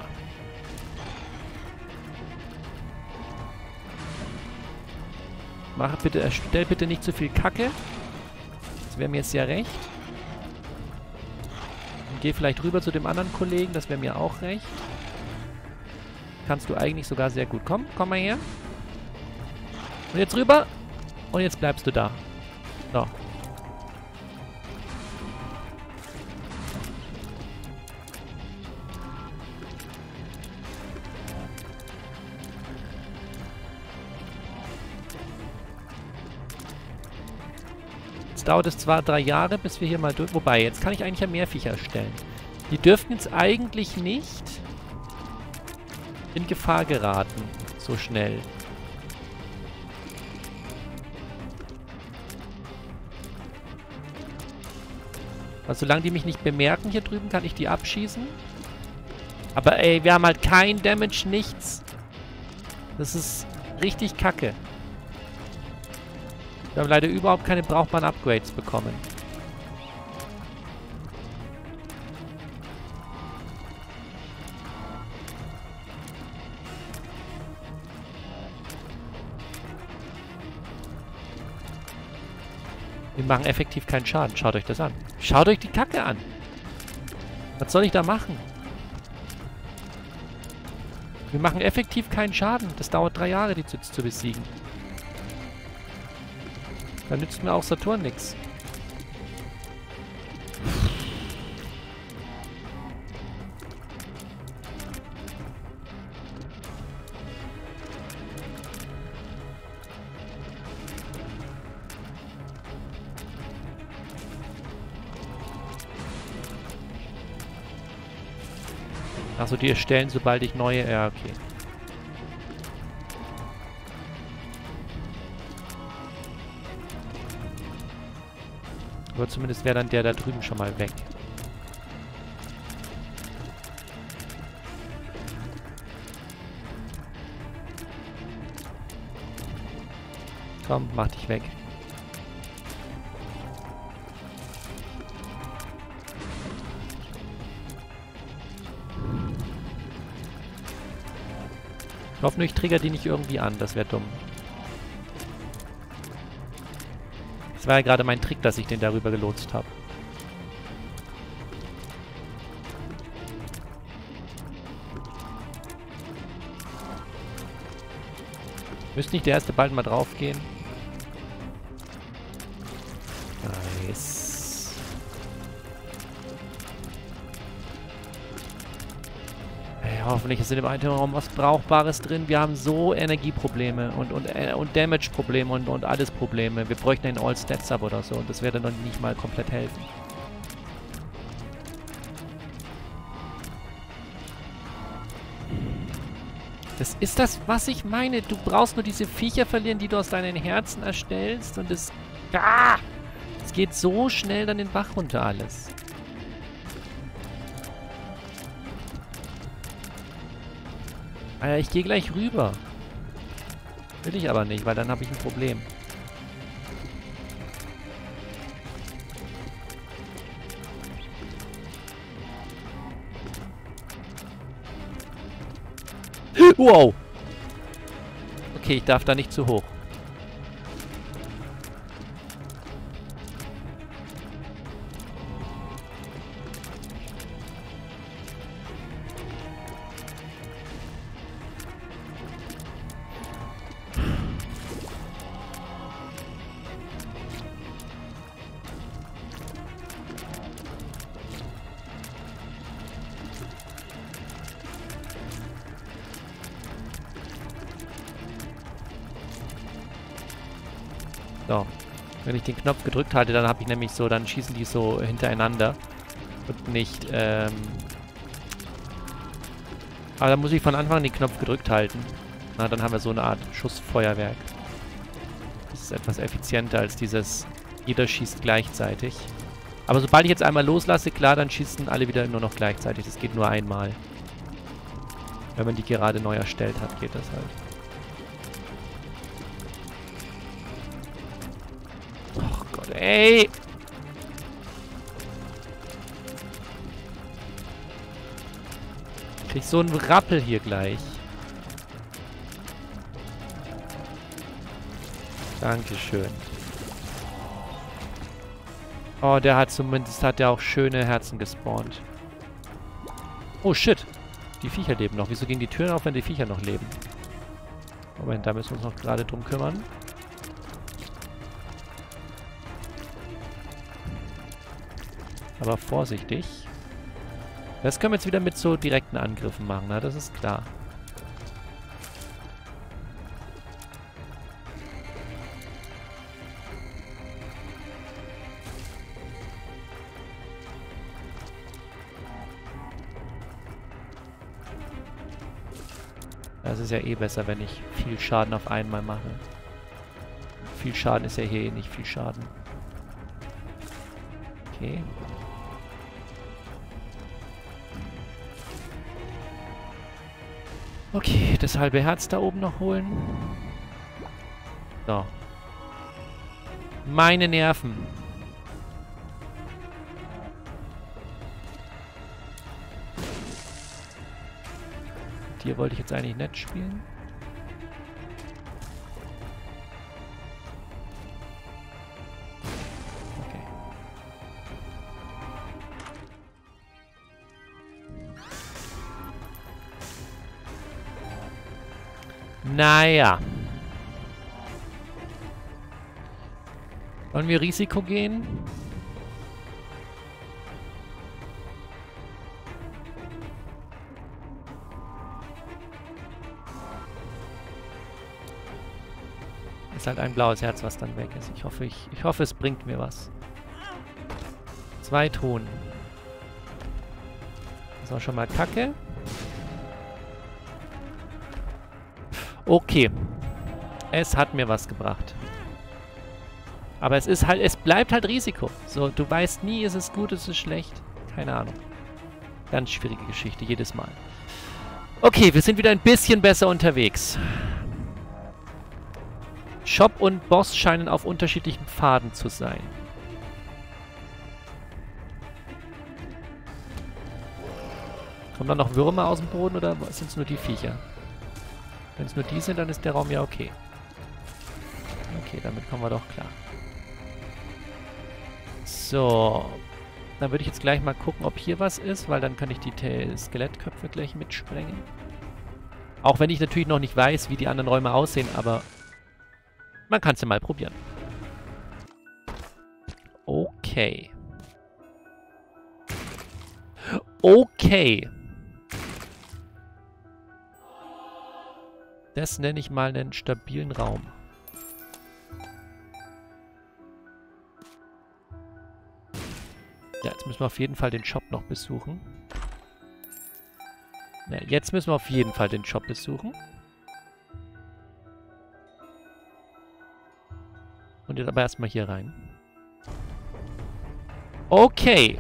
Mach bitte, erstell bitte nicht zu viel Kacke. Das wäre mir jetzt sehr recht. Und geh vielleicht rüber zu dem anderen Kollegen, das wäre mir auch recht. Kannst du eigentlich sogar sehr gut. Komm, komm mal her. Und jetzt rüber. Und jetzt bleibst du da. So. Jetzt dauert es zwar drei Jahre, bis wir hier mal durch... Wobei, jetzt kann ich eigentlich ja mehr Viecher erstellen. Die dürften jetzt eigentlich nicht in Gefahr geraten. So schnell. Also solange die mich nicht bemerken hier drüben, kann ich die abschießen. Aber ey, wir haben halt kein Damage, nichts. Das ist richtig kacke. Wir haben leider überhaupt keine brauchbaren Upgrades bekommen. Wir machen effektiv keinen Schaden. Schaut euch das an. Schaut euch die Kacke an. Was soll ich da machen? Wir machen effektiv keinen Schaden. Das dauert drei Jahre, die zu, zu besiegen. Da nützt mir auch Saturn nichts. Achso, die erstellen, sobald ich neue... Ja, okay. Aber zumindest wäre dann der da drüben schon mal weg. Komm, mach dich weg. Ich hoffe nur, ich trigger die nicht irgendwie an. Das wäre dumm. Das war ja gerade mein Trick, dass ich den darüber gelotst habe. Müsste nicht der erste bald mal drauf gehen? Nice. Hey, hoffentlich ist in dem Itemraum was Brauchbares drin. Wir haben so Energieprobleme und, und, äh, und Damage-Probleme und, und alles Probleme. Wir bräuchten einen All-Stats-Up oder so und das wäre dann noch nicht mal komplett helfen. Das ist das, was ich meine. Du brauchst nur diese Viecher verlieren, die du aus deinen Herzen erstellst. Und es... Ah! Es geht so schnell dann den Bach runter alles. Alter, ich gehe gleich rüber. Will ich aber nicht, weil dann habe ich ein Problem. Wow. Okay, ich darf da nicht zu hoch. So. Wenn ich den Knopf gedrückt halte, dann habe ich nämlich so, dann schießen die so hintereinander. Und nicht, ähm... Aber da muss ich von Anfang an den Knopf gedrückt halten. Na, dann haben wir so eine Art Schussfeuerwerk. Das ist etwas effizienter als dieses, jeder schießt gleichzeitig. Aber sobald ich jetzt einmal loslasse, klar, dann schießen alle wieder nur noch gleichzeitig. Das geht nur einmal. Wenn man die gerade neu erstellt hat, geht das halt. Ey! Ich krieg so einen Rappel hier gleich. Dankeschön. Oh, der hat zumindest, hat der auch schöne Herzen gespawnt. Oh, shit. Die Viecher leben noch. Wieso gehen die Türen auf, wenn die Viecher noch leben? Moment, da müssen wir uns noch gerade drum kümmern. Aber vorsichtig. Das können wir jetzt wieder mit so direkten Angriffen machen, na, das ist klar. Das ist ja eh besser, wenn ich viel Schaden auf einmal mache. Viel Schaden ist ja hier eh nicht viel Schaden. Okay. Okay, das halbe Herz da oben noch holen. So. Meine Nerven. Hier wollte ich jetzt eigentlich nett spielen. Okay. Naja. Wollen wir Risiko gehen? Ist halt ein blaues Herz, was dann weg ist. Ich hoffe, ich, ich hoffe, es bringt mir was. Zwei Truhen. Das war schon mal Kacke. Okay. Es hat mir was gebracht. Aber es ist halt, es bleibt halt Risiko. So, du weißt nie, ist es gut, ist es schlecht. Keine Ahnung. Ganz schwierige Geschichte, jedes Mal. Okay, wir sind wieder ein bisschen besser unterwegs. Shop und Boss scheinen auf unterschiedlichen Pfaden zu sein. Kommen da noch Würmer aus dem Boden oder sind es nur die Viecher? Wenn es nur die sind, dann ist der Raum ja okay. Okay, damit kommen wir doch klar. So. Dann würde ich jetzt gleich mal gucken, ob hier was ist, weil dann kann ich die Te- Skelettköpfe gleich mitsprengen. Auch wenn ich natürlich noch nicht weiß, wie die anderen Räume aussehen, aber man kann es ja mal probieren. Okay. Okay. Das nenne ich mal einen stabilen Raum. Ja, jetzt müssen wir auf jeden Fall den Shop noch besuchen. Ja, jetzt müssen wir auf jeden Fall den Shop besuchen. Und jetzt aber erstmal hier rein. Okay.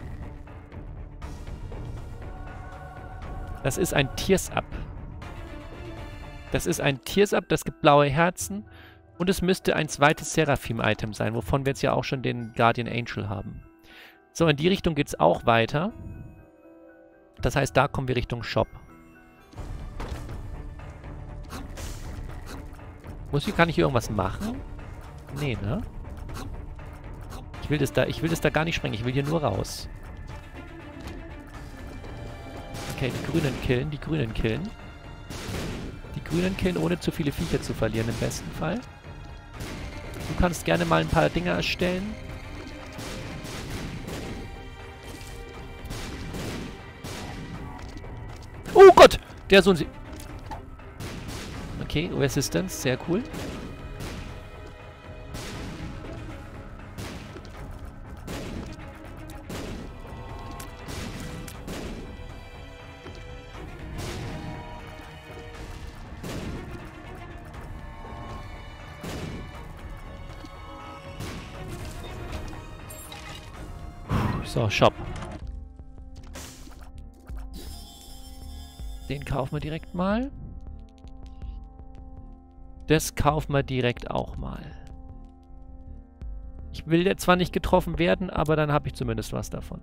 Das ist ein Tears Up. Das ist ein Tears Up, das gibt blaue Herzen. Und es müsste ein zweites Seraphim-Item sein, wovon wir jetzt ja auch schon den Guardian Angel haben. So, in die Richtung geht es auch weiter. Das heißt, da kommen wir Richtung Shop. Muss ich, kann ich hier irgendwas machen? Nee, ne? Ich will das da, ich will das da gar nicht sprengen. Ich will hier nur raus. Okay, die Grünen killen, die Grünen killen. Die Grünen killen, ohne zu viele Viecher zu verlieren, im besten Fall. Du kannst gerne mal ein paar Dinge erstellen. Oh Gott! Der so ein... Okay, Resistance, sehr cool. So, Shop. Den kaufen wir direkt mal. Das kaufen wir direkt auch mal. Ich will jetzt zwar nicht getroffen werden, aber dann habe ich zumindest was davon.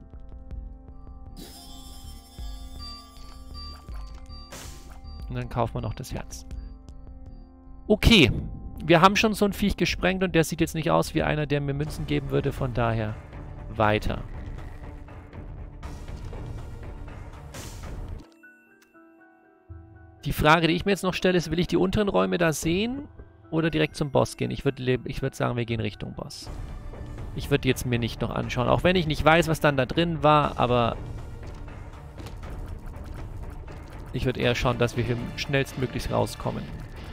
Und dann kaufen wir noch das Herz. Okay. Wir haben schon so ein Viech gesprengt und der sieht jetzt nicht aus wie einer, der mir Münzen geben würde. Von daher weiter. Die Frage, die ich mir jetzt noch stelle, ist, will ich die unteren Räume da sehen oder direkt zum Boss gehen? Ich würde ich würd sagen, wir gehen Richtung Boss. Ich würde jetzt mir nicht noch anschauen, auch wenn ich nicht weiß, was dann da drin war, aber ich würde eher schauen, dass wir hier schnellstmöglich rauskommen.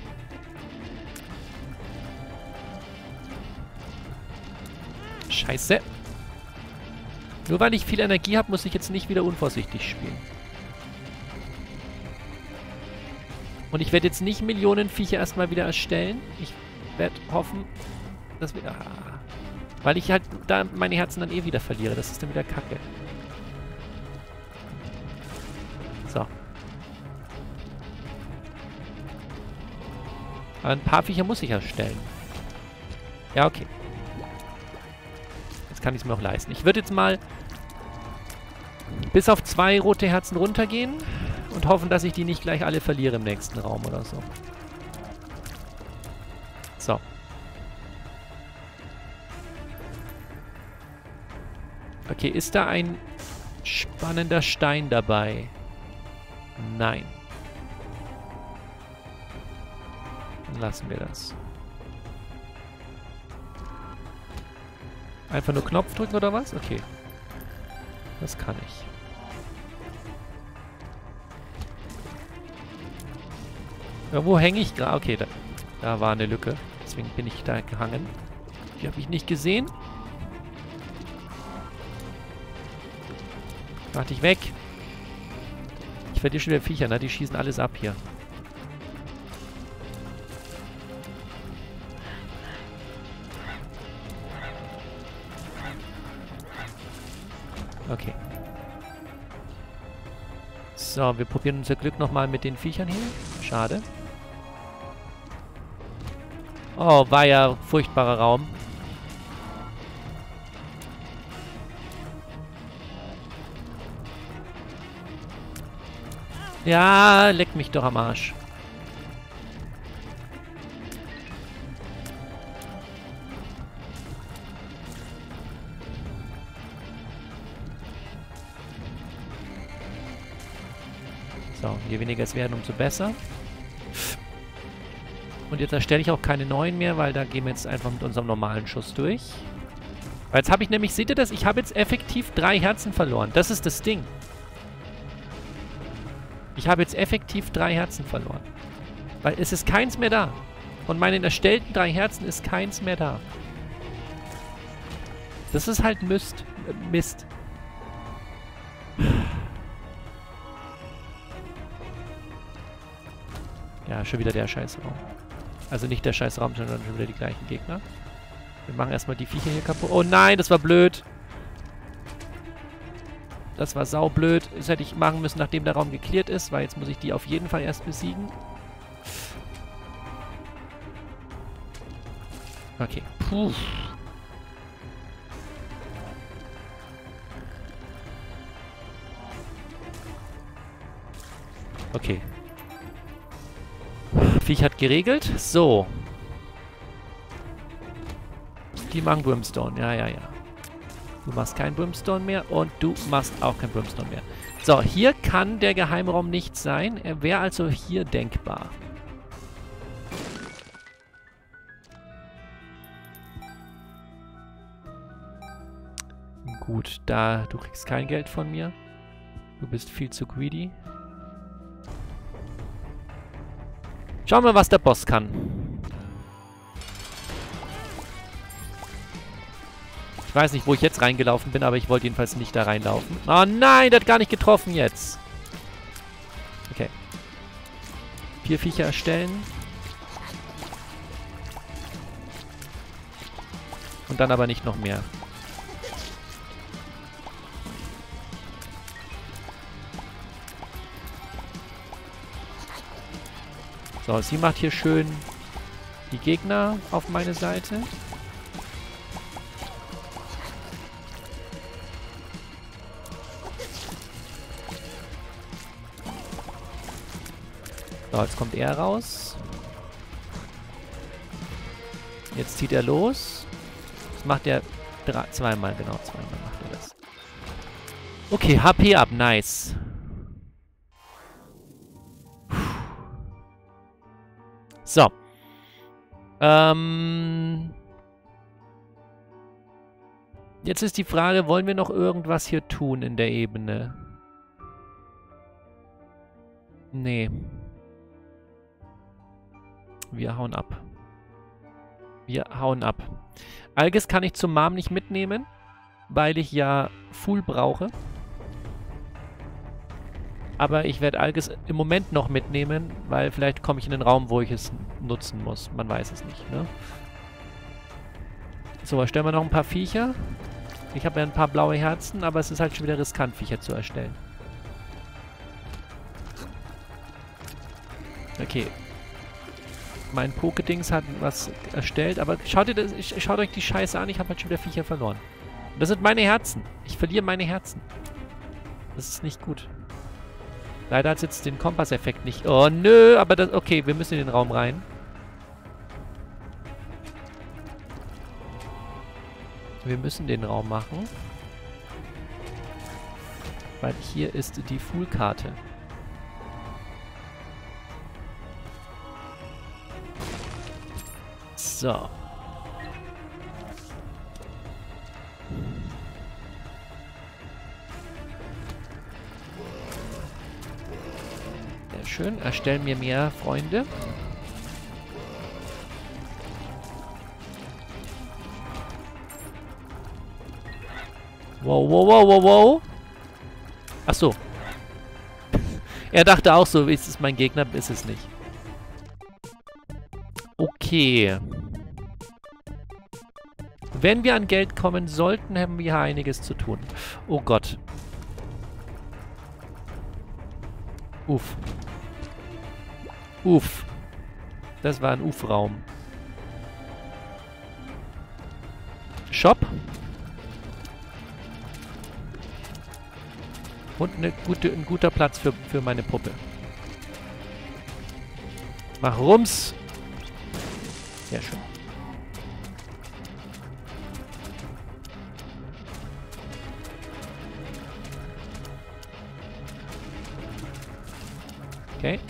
Scheiße. Nur weil ich viel Energie habe, muss ich jetzt nicht wieder unvorsichtig spielen. Und ich werde jetzt nicht Millionen Viecher erstmal wieder erstellen. Ich werde hoffen, dass wir... Ah, weil ich halt da meine Herzen dann eh wieder verliere. Das ist dann wieder Kacke. So. Aber ein paar Viecher muss ich erstellen. Ja, okay. Jetzt kann ich es mir auch leisten. Ich würde jetzt mal bis auf zwei rote Herzen runtergehen. Und hoffen, dass ich die nicht gleich alle verliere im nächsten Raum oder so. So. Okay, ist da ein spannender Stein dabei? Nein. Dann lassen wir das. Einfach nur Knopf drücken oder was? Okay. Das kann ich. Ja, wo hänge ich gerade? Okay, da, da war eine Lücke. Deswegen bin ich da gehangen. Die habe ich nicht gesehen. Mach dich weg. Ich verliere schon wieder Viecher, ne? Die schießen alles ab hier. Okay. So, wir probieren unser Glück nochmal mit den Viechern hier. Schade. Oh, war ja furchtbarer Raum. Ja, leck mich doch am Arsch. So, je weniger es werden, umso besser. Und jetzt erstelle ich auch keine neuen mehr, weil da gehen wir jetzt einfach mit unserem normalen Schuss durch. Weil jetzt habe ich nämlich, seht ihr das? Ich habe jetzt effektiv drei Herzen verloren. Das ist das Ding. Ich habe jetzt effektiv drei Herzen verloren. Weil es ist keins mehr da. Von meinen erstellten drei Herzen ist keins mehr da. Das ist halt Mist. Mist. Ja, schon wieder der Scheißraum. Also nicht der Scheißraum, sondern schon wieder die gleichen Gegner. Wir machen erstmal die Viecher hier kaputt. Oh nein, das war blöd. Das war saublöd. Das hätte ich machen müssen, nachdem der Raum geklärt ist, weil jetzt muss ich die auf jeden Fall erst besiegen. Okay. Puh. Okay. Viech hat geregelt. So. Die machen Brimstone. Ja, ja, ja. Du machst keinen Brimstone mehr und du machst auch keinen Brimstone mehr. So, hier kann der Geheimraum nicht sein. Er wäre also hier denkbar. Gut, da du kriegst kein Geld von mir. Du bist viel zu greedy. Schauen wir, was der Boss kann. Ich weiß nicht, wo ich jetzt reingelaufen bin, aber ich wollte jedenfalls nicht da reinlaufen. Oh nein, der hat gar nicht getroffen jetzt. Okay. Vier Viecher erstellen. Und dann aber nicht noch mehr. So, sie macht hier schön die Gegner auf meine Seite. So, jetzt kommt er raus. Jetzt zieht er los. Das macht er drei, zweimal, genau, zweimal macht er das. Okay, H P ab, nice. So. Ähm. Jetzt ist die Frage, wollen wir noch irgendwas hier tun in der Ebene? Nee. Wir hauen ab. Wir hauen ab. Algis kann ich zum Mom nicht mitnehmen, weil ich ja Fool brauche. Aber ich werde Algis im Moment noch mitnehmen, weil vielleicht komme ich in den Raum, wo ich es nutzen muss. Man weiß es nicht, ne? So, erstellen wir noch ein paar Viecher. Ich habe ja ein paar blaue Herzen, aber es ist halt schon wieder riskant, Viecher zu erstellen. Okay. Mein Pokédings hat was erstellt, aber schaut, ihr das, schaut euch die Scheiße an, ich habe halt schon wieder Viecher verloren. Und das sind meine Herzen. Ich verliere meine Herzen. Das ist nicht gut. Leider hat es jetzt den Kompasseffekt nicht. Oh, nö, aber das... Okay, wir müssen in den Raum rein. Wir müssen den Raum machen. Weil hier ist die Fool-Karte. So. Sehr schön. Erstellen mir mehr Freunde. Wow, wow, wow, wow, wow. Ach so. Er dachte auch so, ist es mein Gegner, ist es nicht. Okay. Wenn wir an Geld kommen sollten, haben wir einiges zu tun. Oh Gott. Uff. Uff. Das war ein Uff-Raum. Shop. Und eine gute, ein guter Platz für, für meine Puppe. Mach Rums. Sehr schön. Okay.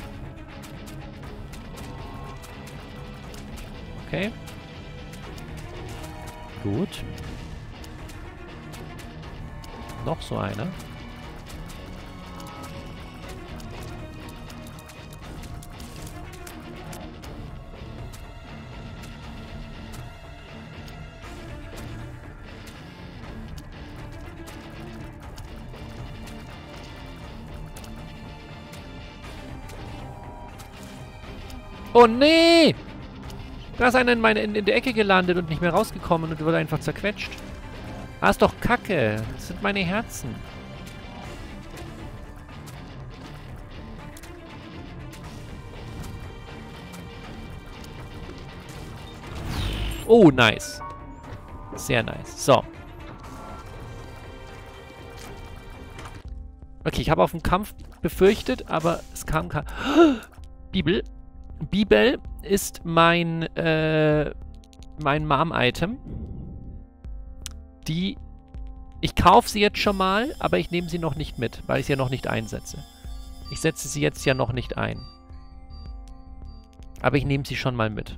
Okay. Gut. Noch so einer. Oh, nee! Da ist einer in, meine, in, in der Ecke gelandet und nicht mehr rausgekommen und wurde einfach zerquetscht. Ah, ist doch Kacke. Das sind meine Herzen. Oh, nice. Sehr nice. So. Okay, ich habe auf den Kampf befürchtet, aber es kam kein... Bibel. Bibel ist mein, äh, mein Mom-Item. Die... Ich kaufe sie jetzt schon mal, aber ich nehme sie noch nicht mit, weil ich sie ja noch nicht einsetze. Ich setze sie jetzt ja noch nicht ein. Aber ich nehme sie schon mal mit.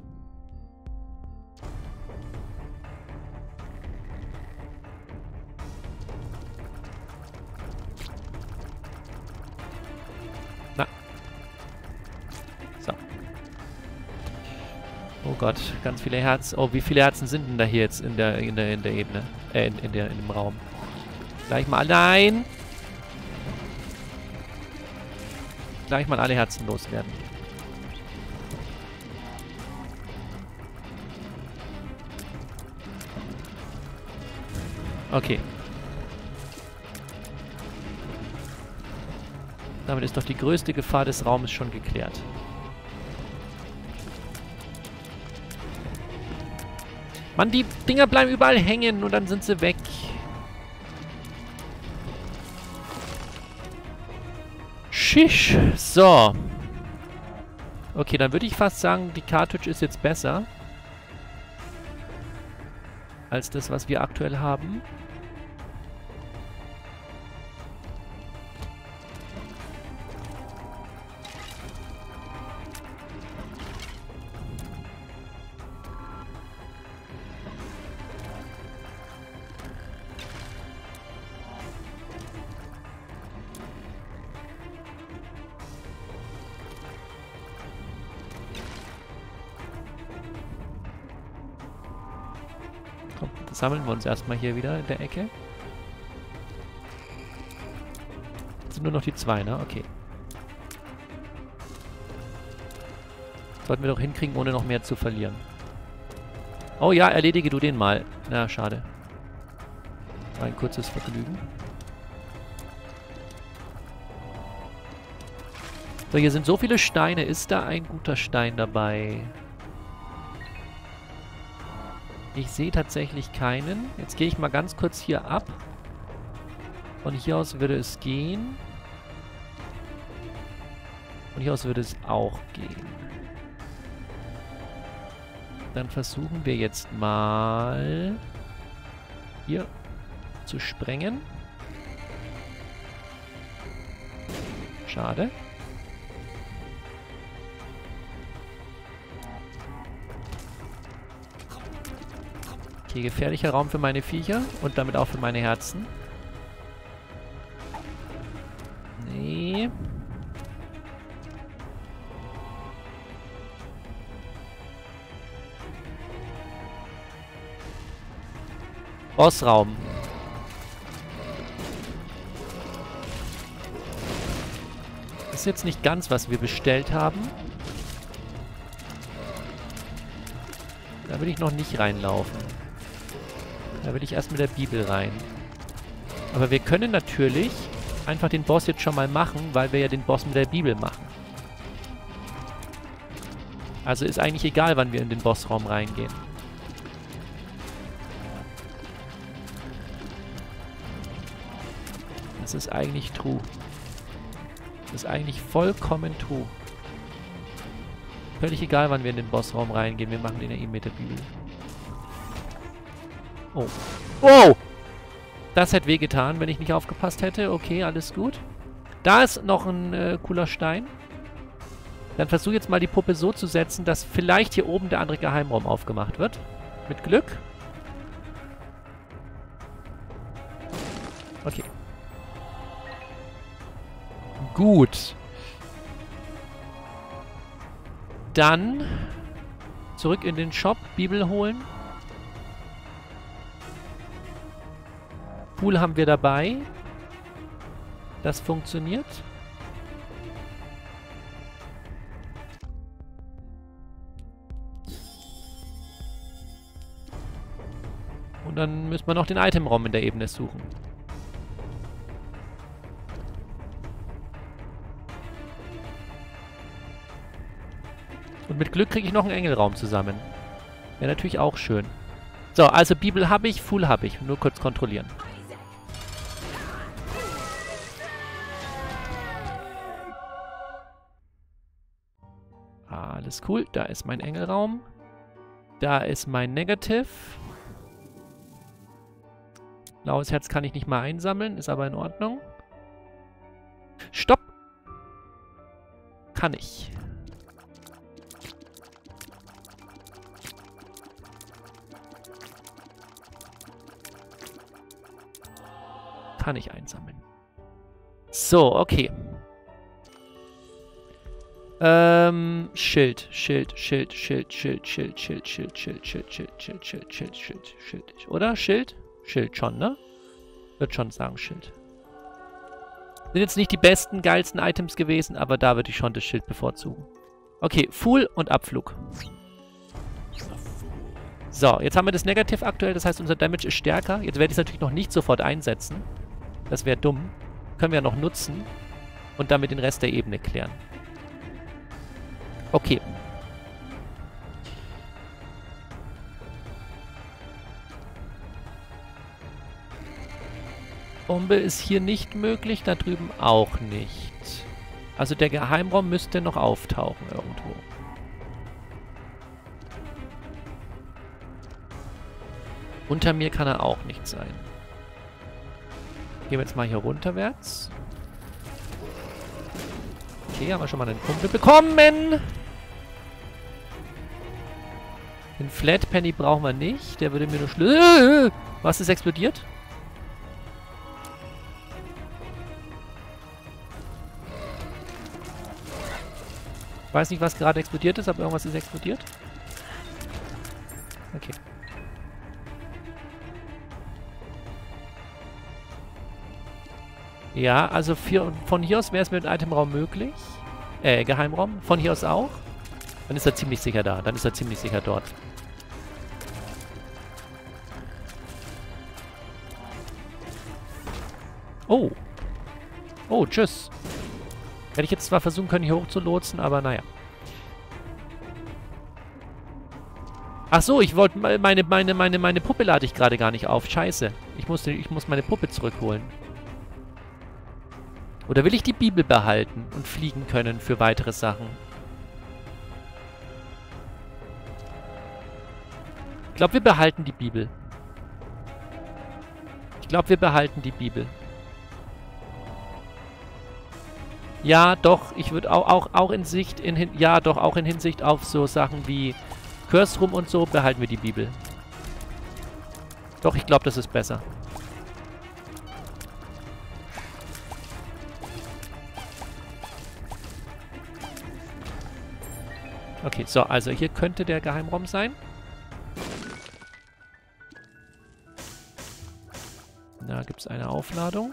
Na. So. Oh Gott, ganz viele Herzen. Oh, wie viele Herzen sind denn da hier jetzt in der, in der, in der Ebene? Äh, in, in, der, in dem Raum. Gleich mal... Nein! Gleich mal alle Herzen loswerden. Okay. Damit ist doch die größte Gefahr des Raumes schon geklärt. Mann, die Dinger bleiben überall hängen und dann sind sie weg. Schisch. So. Okay, dann würde ich fast sagen, die Cartridge ist jetzt besser als das, was wir aktuell haben. Komm, sammeln wir uns erstmal hier wieder in der Ecke. Jetzt sind nur noch die zwei, ne? Okay. Sollten wir doch hinkriegen, ohne noch mehr zu verlieren. Oh ja, erledige du den mal. Na, schade. War ein kurzes Vergnügen. So, hier sind so viele Steine. Ist da ein guter Stein dabei? Ich sehe tatsächlich keinen. Jetzt gehe ich mal ganz kurz hier ab. Von hier aus würde es gehen. Von hier aus würde es auch gehen. Dann versuchen wir jetzt mal hier zu sprengen. Schade. Okay, gefährlicher Raum für meine Viecher und damit auch für meine Herzen. Nee. Bossraum. Das ist jetzt nicht ganz, was wir bestellt haben. Da will ich noch nicht reinlaufen. Da will ich erst mit der Bibel rein. Aber wir können natürlich einfach den Boss jetzt schon mal machen, weil wir ja den Boss mit der Bibel machen. Also ist eigentlich egal, wann wir in den Bossraum reingehen. Das ist eigentlich true. Das ist eigentlich vollkommen true. Völlig egal, wann wir in den Bossraum reingehen. Wir machen den ja eben mit der Bibel. Oh. Oh! Das hätte wehgetan, wenn ich nicht aufgepasst hätte. Okay, alles gut. Da ist noch ein äh, cooler Stein. Dann versuche jetzt mal die Puppe so zu setzen, dass vielleicht hier oben der andere Geheimraum aufgemacht wird. Mit Glück. Okay. Gut. Dann zurück in den Shop, Bibel holen. Pool haben wir dabei. Das funktioniert. Und dann müssen wir noch den Itemraum in der Ebene suchen. Und mit Glück kriege ich noch einen Engelraum zusammen. Wäre natürlich auch schön. So, also Bibel habe ich, Fool habe ich. Nur kurz kontrollieren. Alles cool. Da ist mein Engelraum. Da ist mein Negative. Blaues Herz kann ich nicht mal einsammeln. Ist aber in Ordnung. Stopp! Kann ich. Kann ich einsammeln. So, okay. Ähm, Schild, Schild, Schild, Schild, Schild, Schild, Schild, Schild, Schild, Schild, Schild, Schild, Schild, Schild, Schild, Schild. Oder? Schild? Schild schon, ne? Würde schon sagen, Schild. Sind jetzt nicht die besten, geilsten Items gewesen, aber da würde ich schon das Schild bevorzugen. Okay, Fool und Abflug. So, jetzt haben wir das Negative aktuell, das heißt, unser Damage ist stärker. Jetzt werde ich es natürlich noch nicht sofort einsetzen. Das wäre dumm. Können wir ja noch nutzen und damit den Rest der Ebene klären. Okay. Bombe ist hier nicht möglich, da drüben auch nicht. Also der Geheimraum müsste noch auftauchen irgendwo. Unter mir kann er auch nicht sein. Gehen wir jetzt mal hier runterwärts. Okay, haben wir schon mal einen Kumpel bekommen. Den Flat Penny brauchen wir nicht. Der würde mir nur schlü... Was ist explodiert? Ich weiß nicht, was gerade explodiert ist, aber irgendwas ist explodiert. Okay. Ja, also für, von hier aus wäre es mit dem Itemraum möglich. Äh, Geheimraum. Von hier aus auch. Dann ist er ziemlich sicher da. Dann ist er ziemlich sicher dort. Oh. Oh, tschüss. Hätte ich jetzt zwar versuchen können, hier hoch zu lotsen, aber naja. Ach so, ich wollte meine, meine, meine, meine Puppe lade ich gerade gar nicht auf. Scheiße. Ich muss, ich muss meine Puppe zurückholen. Oder will ich die Bibel behalten und fliegen können für weitere Sachen? Ich glaube, wir behalten die Bibel. Ich glaube, wir behalten die Bibel. Ja, doch, ich würde auch, auch, auch in Sicht, in hin, ja, doch, auch in Hinsicht auf so Sachen wie Curse Room und so, behalten wir die Bibel. Doch, ich glaube, das ist besser. Okay, so, also hier könnte der Geheimraum sein. Da gibt es eine Aufladung.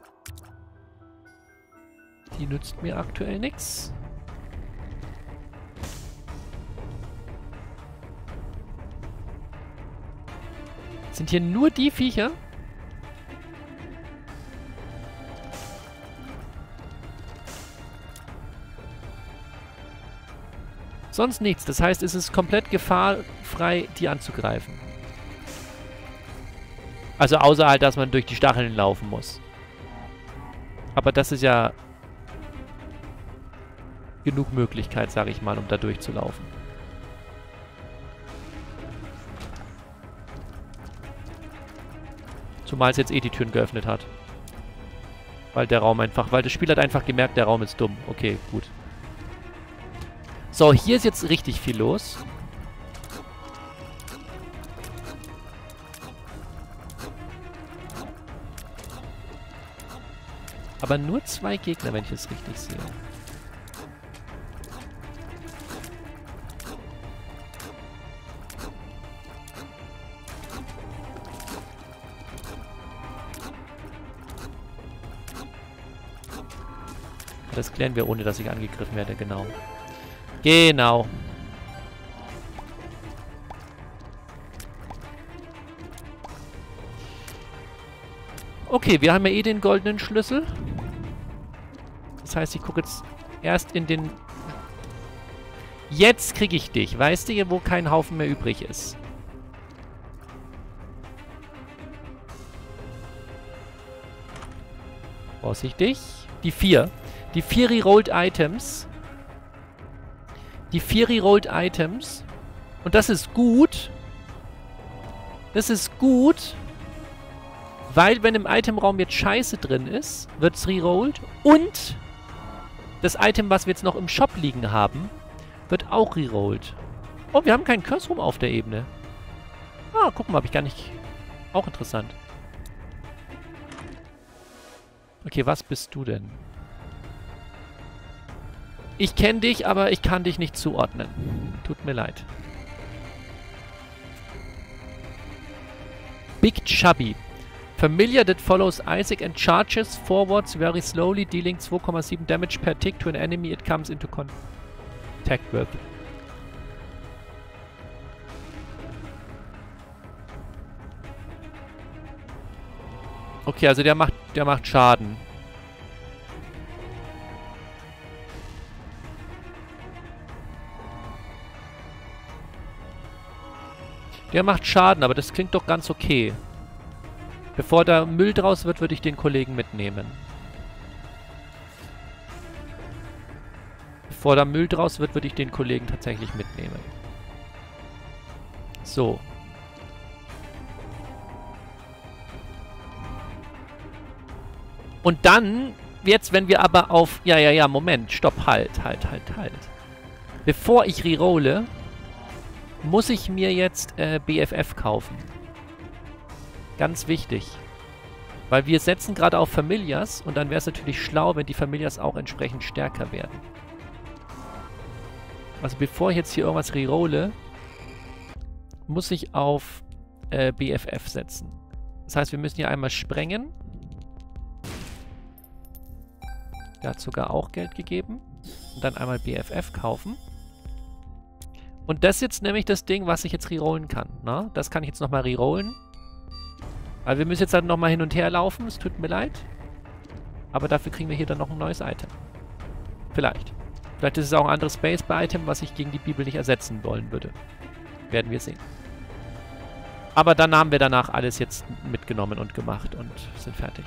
Die nützt mir aktuell nichts. Sind hier nur die Viecher? Sonst nichts. Das heißt, es ist komplett gefahrfrei, die anzugreifen. Also außer halt, dass man durch die Stacheln laufen muss. Aber das ist ja genug Möglichkeit, sage ich mal, um da durchzulaufen. Zumal es jetzt eh die Türen geöffnet hat. Weil der Raum einfach... Weil das Spiel hat einfach gemerkt, der Raum ist dumm. Okay, gut. So, hier ist jetzt richtig viel los. Aber nur zwei Gegner, wenn ich es richtig sehe. Das klären wir, ohne dass ich angegriffen werde, genau. Genau. Okay, wir haben ja eh den goldenen Schlüssel. Das heißt, ich gucke jetzt erst in den... Jetzt kriege ich dich. Weißt du, wo kein Haufen mehr übrig ist? Vorsichtig. Die vier. Die vier Rerolled Items. Die vier Rerolled Items. Und das ist gut. Das ist gut. Weil, wenn im Itemraum jetzt Scheiße drin ist, wird es rerollt. Und das Item, was wir jetzt noch im Shop liegen haben, wird auch rerollt. Oh, wir haben keinen Curse Room auf der Ebene. Ah, guck mal, habe ich gar nicht... Auch interessant. Okay, was bist du denn? Ich kenne dich, aber ich kann dich nicht zuordnen. Tut mir leid. Big Chubby. Familiar that follows Isaac and charges forwards very slowly, dealing two point seven damage per tick to an enemy it comes into contact with. Okay, also der macht, der macht Schaden. Der macht Schaden, aber das klingt doch ganz okay. Bevor da Müll draus wird, würde ich den Kollegen mitnehmen. Bevor da Müll draus wird, würde ich den Kollegen tatsächlich mitnehmen. So. Und dann, jetzt, wenn wir aber auf... Ja, ja, ja, Moment. Stopp, halt, halt, halt, halt. Bevor ich rerolle, muss ich mir jetzt äh, B F F kaufen. Ganz wichtig. Weil wir setzen gerade auf Familias und dann wäre es natürlich schlau, wenn die Familias auch entsprechend stärker werden. Also bevor ich jetzt hier irgendwas rerolle, muss ich auf äh, B F F setzen. Das heißt, wir müssen hier einmal sprengen. Der hat sogar auch Geld gegeben. Und dann einmal B F F kaufen. Und das ist jetzt nämlich das Ding, was ich jetzt rerollen kann. Ne? Das kann ich jetzt nochmal rerollen. Weil wir müssen jetzt halt nochmal hin und her laufen. Es tut mir leid. Aber dafür kriegen wir hier dann noch ein neues Item. Vielleicht. Vielleicht ist es auch ein anderes Space-Item, was ich gegen die Bibel nicht ersetzen wollen würde. Werden wir sehen. Aber dann haben wir danach alles jetzt mitgenommen und gemacht und sind fertig.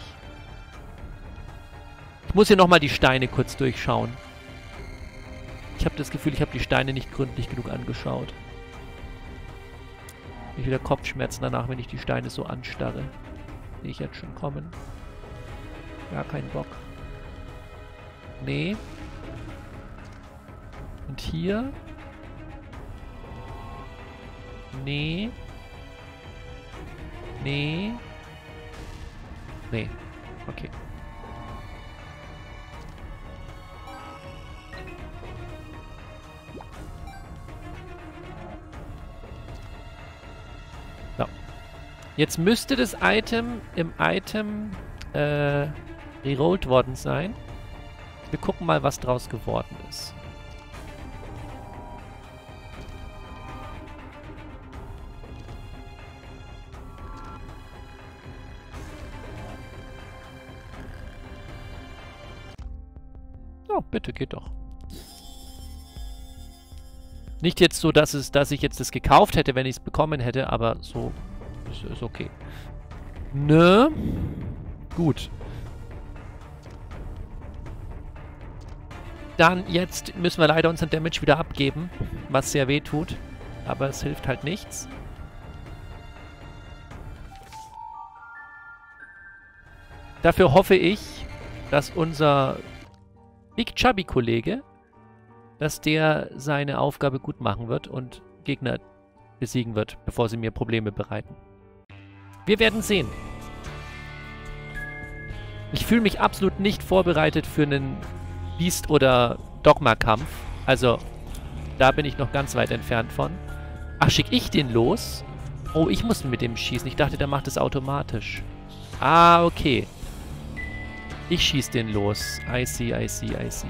Ich muss hier nochmal die Steine kurz durchschauen. Ich habe das Gefühl, ich habe die Steine nicht gründlich genug angeschaut. Ich wieder Kopfschmerzen danach, wenn ich die Steine so anstarre. Sehe ich jetzt schon kommen. Gar keinen Bock. Nee. Und hier? Nee. Nee. Nee. Okay. So. Jetzt müsste das Item im Item äh, rerollt worden sein. Wir gucken mal, was draus geworden ist. Oh, bitte, geht doch. Nicht jetzt so, dass es, dass ich jetzt das gekauft hätte, wenn ich es bekommen hätte, aber so ist, ist okay. Ne? Gut. Dann jetzt müssen wir leider unseren Damage wieder abgeben, was sehr weh tut. Aber es hilft halt nichts. Dafür hoffe ich, dass unser Big Chubby Kollege, dass der seine Aufgabe gut machen wird und Gegner besiegen wird, bevor sie mir Probleme bereiten. Wir werden sehen. Ich fühle mich absolut nicht vorbereitet für einen Beast- oder Dogma-Kampf. Also, da bin ich noch ganz weit entfernt von. Ach, schicke ich den los? Oh, ich muss mit dem schießen. Ich dachte, der macht es automatisch. Ah, okay. Ich schieße den los. I see, I see, I see.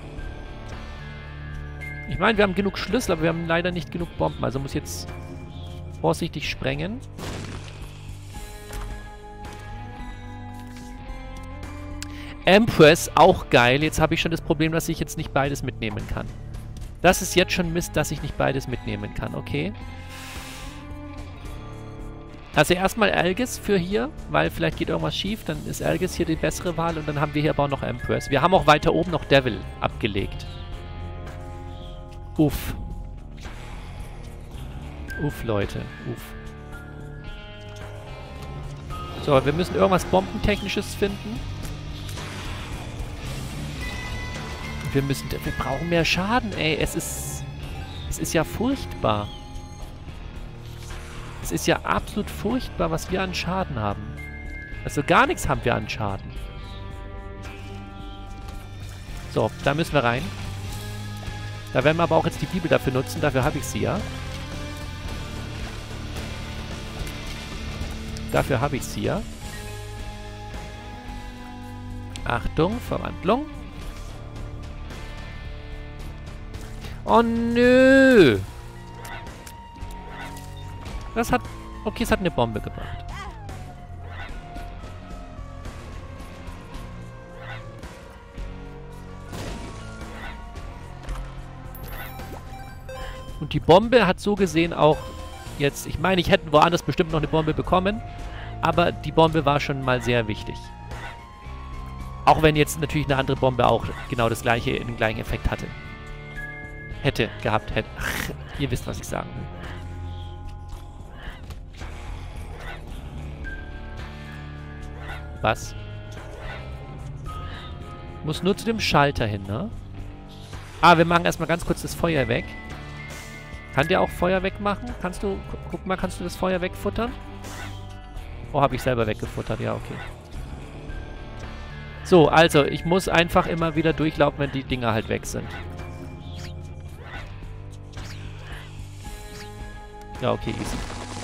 Ich meine, wir haben genug Schlüssel, aber wir haben leider nicht genug Bomben. Also muss jetzt Vorsichtig sprengen. Empress, auch geil. Jetzt habe ich schon das Problem, dass ich jetzt nicht beides mitnehmen kann. Das ist jetzt schon Mist, dass ich nicht beides mitnehmen kann. Okay. Also erstmal Algis für hier, weil vielleicht geht irgendwas schief. Dann ist Algis hier die bessere Wahl und dann haben wir hier aber auch noch Empress. Wir haben auch weiter oben noch Devil abgelegt. Uff. Uff, Leute. Uff. So, wir müssen irgendwas Bombentechnisches finden. Wir müssen... Wir brauchen mehr Schaden, ey. Es ist... Es ist ja furchtbar. Es ist ja absolut furchtbar, was wir an Schaden haben. Also gar nichts haben wir an Schaden. So, da müssen wir rein. Da werden wir aber auch jetzt die Bibel dafür nutzen. Dafür habe ich sie ja. Dafür habe ich sie ja. Achtung, Verwandlung. Oh nö! Das hat... Okay, es hat eine Bombe gebracht. Und die Bombe hat so gesehen auch jetzt... Ich meine, ich hätte woanders bestimmt noch eine Bombe bekommen. Aber die Bombe war schon mal sehr wichtig. Auch wenn jetzt natürlich eine andere Bombe auch genau das gleiche, den gleichen Effekt hatte. Hätte gehabt, hätte. Ach, ihr wisst, was ich sagen will. Was? Muss nur zu dem Schalter hin, ne? Ah, wir machen erstmal ganz kurz das Feuer weg. Kann der auch Feuer wegmachen? Kannst du, gu guck mal, kannst du das Feuer wegfuttern? Oh, habe ich selber weggefuttert. Ja, okay. So, also, ich muss einfach immer wieder durchlaufen, wenn die Dinger halt weg sind. Ja, okay, easy.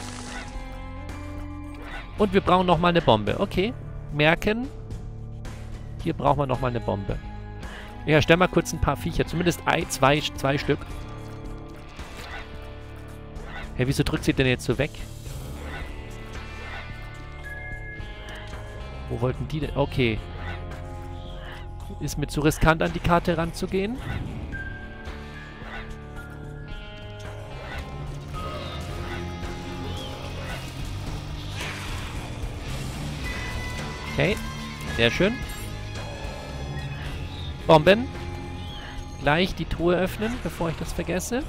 Und wir brauchen nochmal eine Bombe. Okay. Merken. Hier brauchen wir nochmal eine Bombe. Ja, stell mal kurz ein paar Viecher. Zumindest ein, zwei, zwei Stück. Hä, wieso drückt sie denn jetzt so weg? Wo wollten die denn? Okay. Ist mir zu riskant, an die Karte ranzugehen. Okay, sehr schön. Bomben. Gleich die Truhe öffnen, bevor ich das vergesse.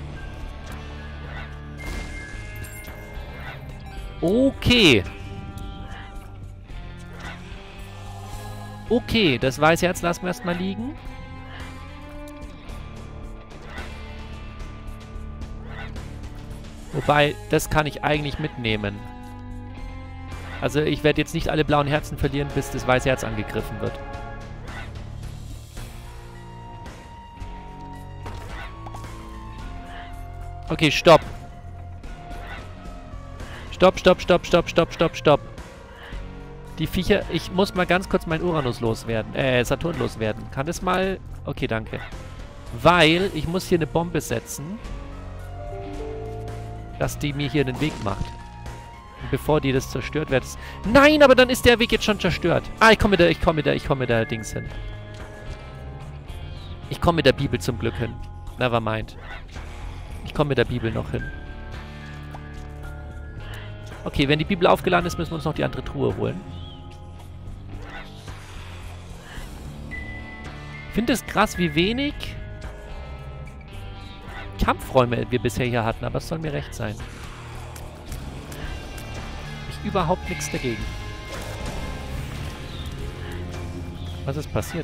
Okay. Okay, das weiße Herz lassen wir erstmal liegen. Wobei, das kann ich eigentlich mitnehmen. Also ich werde jetzt nicht alle blauen Herzen verlieren, bis das weiße Herz angegriffen wird. Okay, stopp. Stopp, stopp, stopp, stopp, stopp, stopp, stopp. Die Viecher... Ich muss mal ganz kurz meinen Uranus loswerden. Äh, Saturn loswerden. Kann das mal... Okay, danke. Weil ich muss hier eine Bombe setzen, dass die mir hier den Weg macht. Bevor die das zerstört wird. Nein, aber dann ist der Weg jetzt schon zerstört. Ah, ich komme da, ich komme da, ich komme da Dings hin. Ich komme mit der Bibel zum Glück hin. Nevermind. Ich komme mit der Bibel noch hin. Okay, wenn die Bibel aufgeladen ist, müssen wir uns noch die andere Truhe holen. Ich finde es krass, wie wenig Kampfräume wir bisher hier hatten, aber es soll mir recht sein. Überhaupt nichts dagegen. Was ist passiert?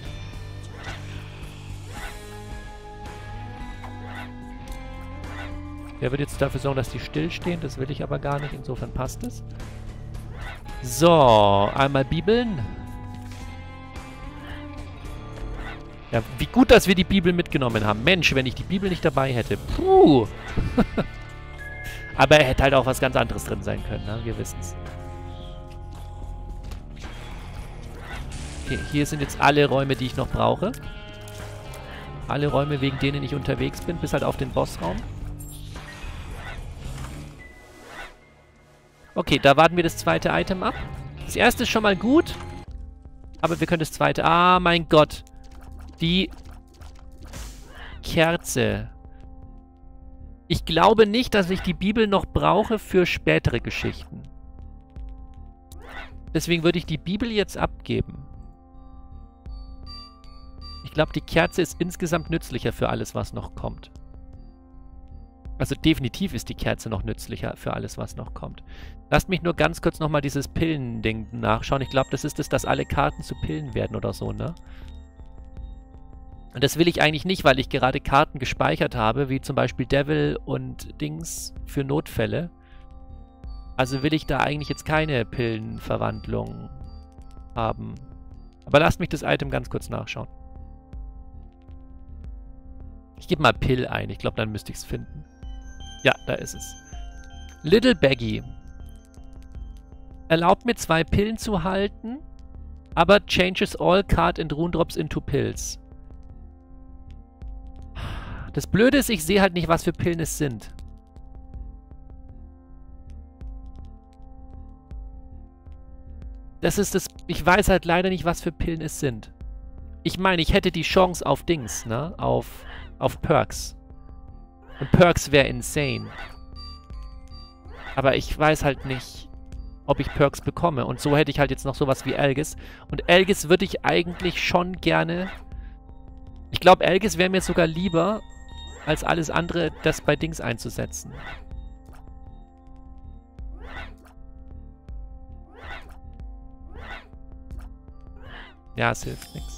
Der wird jetzt dafür sorgen, dass die stillstehen. Das will ich aber gar nicht. Insofern passt es. So, einmal Bibeln. Ja, wie gut, dass wir die Bibel mitgenommen haben. Mensch, wenn ich die Bibel nicht dabei hätte. Puh. Aber er hätte halt auch was ganz anderes drin sein können, ne? Wir wissen es. Okay, hier sind jetzt alle Räume, die ich noch brauche. Alle Räume, wegen denen ich unterwegs bin, bis halt auf den Bossraum. Okay, da warten wir das zweite Item ab. Das erste ist schon mal gut. Aber wir können das zweite... Ah, mein Gott. Die Kerze. Ich glaube nicht, dass ich die Bibel noch brauche für spätere Geschichten. Deswegen würde ich die Bibel jetzt abgeben. Ich glaube, die Kerze ist insgesamt nützlicher für alles, was noch kommt. Also definitiv ist die Kerze noch nützlicher für alles, was noch kommt. Lasst mich nur ganz kurz nochmal dieses Pillen-Ding nachschauen. Ich glaube, das ist es, dass alle Karten zu Pillen werden oder so, ne? Und das will ich eigentlich nicht, weil ich gerade Karten gespeichert habe, wie zum Beispiel Devil und Dings für Notfälle. Also will ich da eigentlich jetzt keine Pillenverwandlung haben. Aber lasst mich das Item ganz kurz nachschauen. Ich gebe mal Pill ein. Ich glaube, dann müsste ich es finden. Ja, da ist es. Little Baggy. Erlaubt mir zwei Pillen zu halten, aber changes all card and rune drops into pills. Das Blöde ist, ich sehe halt nicht, was für Pillen es sind. Das ist das... Ich weiß halt leider nicht, was für Pillen es sind. Ich meine, ich hätte die Chance auf Dings, ne? Auf, auf Perks. Und Perks wäre insane. Aber ich weiß halt nicht, ob ich Perks bekomme. Und so hätte ich halt jetzt noch sowas wie Elgis. Und Elgis würde ich eigentlich schon gerne... Ich glaube, Elgis wäre mir sogar lieber, als alles andere, das bei Dings einzusetzen. Ja, es hilft nichts.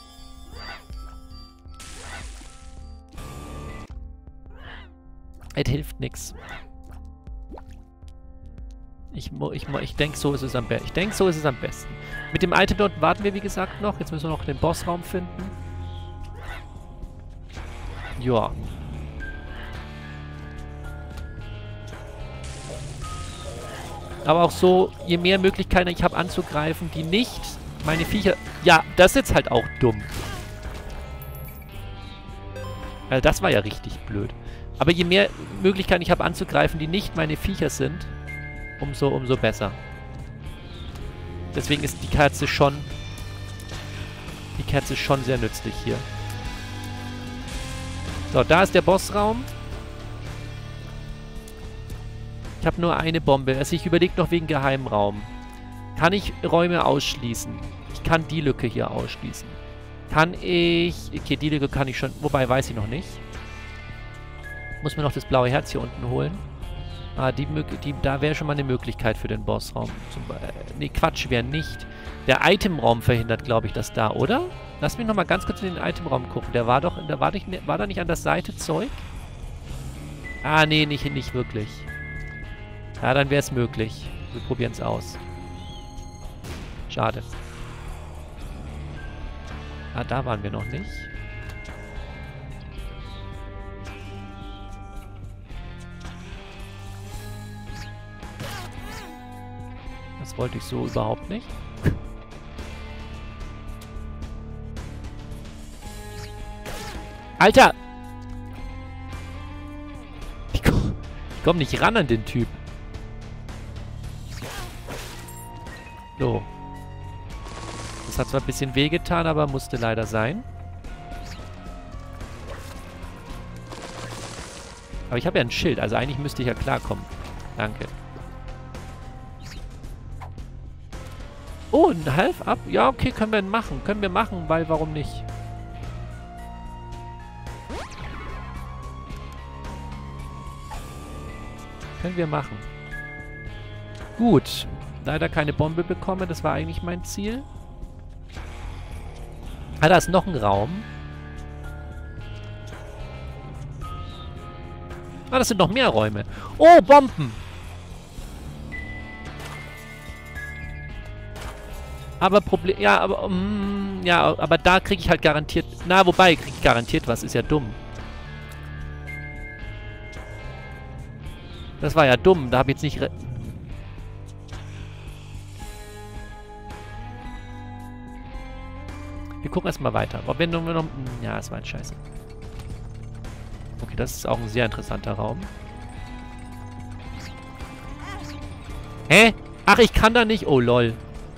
Es hilft nichts. Ich, ich, ich denke, so ist es am besten. Ich denke, so ist es am besten. Mit dem Item dort warten wir, wie gesagt, noch. Jetzt müssen wir noch den Bossraum finden. Ja. Aber auch so, je mehr Möglichkeiten ich habe anzugreifen, die nicht meine Viecher... Ja, das ist jetzt halt auch dumm. Also das war ja richtig blöd. Aber je mehr Möglichkeiten ich habe anzugreifen, die nicht meine Viecher sind, umso, umso besser. Deswegen ist die Kerze schon... Die Kerze schon sehr nützlich hier. So, da ist der Bossraum. Ich habe nur eine Bombe. Also ich überlege noch wegen Geheimraum. Kann ich Räume ausschließen? Ich kann die Lücke hier ausschließen. Kann ich... Okay, die Lücke kann ich schon... Wobei, weiß ich noch nicht. Muss mir noch das blaue Herz hier unten holen. Ah, die, die da wäre schon mal eine Möglichkeit für den Bossraum. Zum, äh, nee, Quatsch, wäre nicht. Der Itemraum verhindert, glaube ich, das da, oder? Lass mich noch mal ganz kurz in den Itemraum gucken. Der war doch... Der war, nicht, war da nicht an der Seite Zeug? Ah, nee, nicht, nicht wirklich. Ja, dann wäre es möglich. Wir probieren es aus. Schade. Ah, da waren wir noch nicht. Das wollte ich so überhaupt nicht. Alter! Ich komme komm nicht ran an den Typ. So. Das hat zwar ein bisschen wehgetan, aber musste leider sein. Aber ich habe ja ein Schild, also eigentlich müsste ich ja klarkommen. Danke. Oh, ein Half-Up? Ja, okay, können wir machen. Können wir machen, weil warum nicht? Können wir machen. Gut. Leider keine Bombe bekommen, das war eigentlich mein Ziel. Ah, da ist noch ein Raum. Ah, das sind noch mehr Räume. Oh, Bomben! Aber Problem... Ja, aber... Um, ja, aber da kriege ich halt garantiert... Na, wobei, kriege ich garantiert was. Ist ja dumm. Das war ja dumm. Da habe ich jetzt nicht... Re Wir gucken erstmal weiter. Ob wir noch... Ja, das war ein Scheiße. Okay, das ist auch ein sehr interessanter Raum. Hä? Ach, ich kann da nicht. Oh, lol.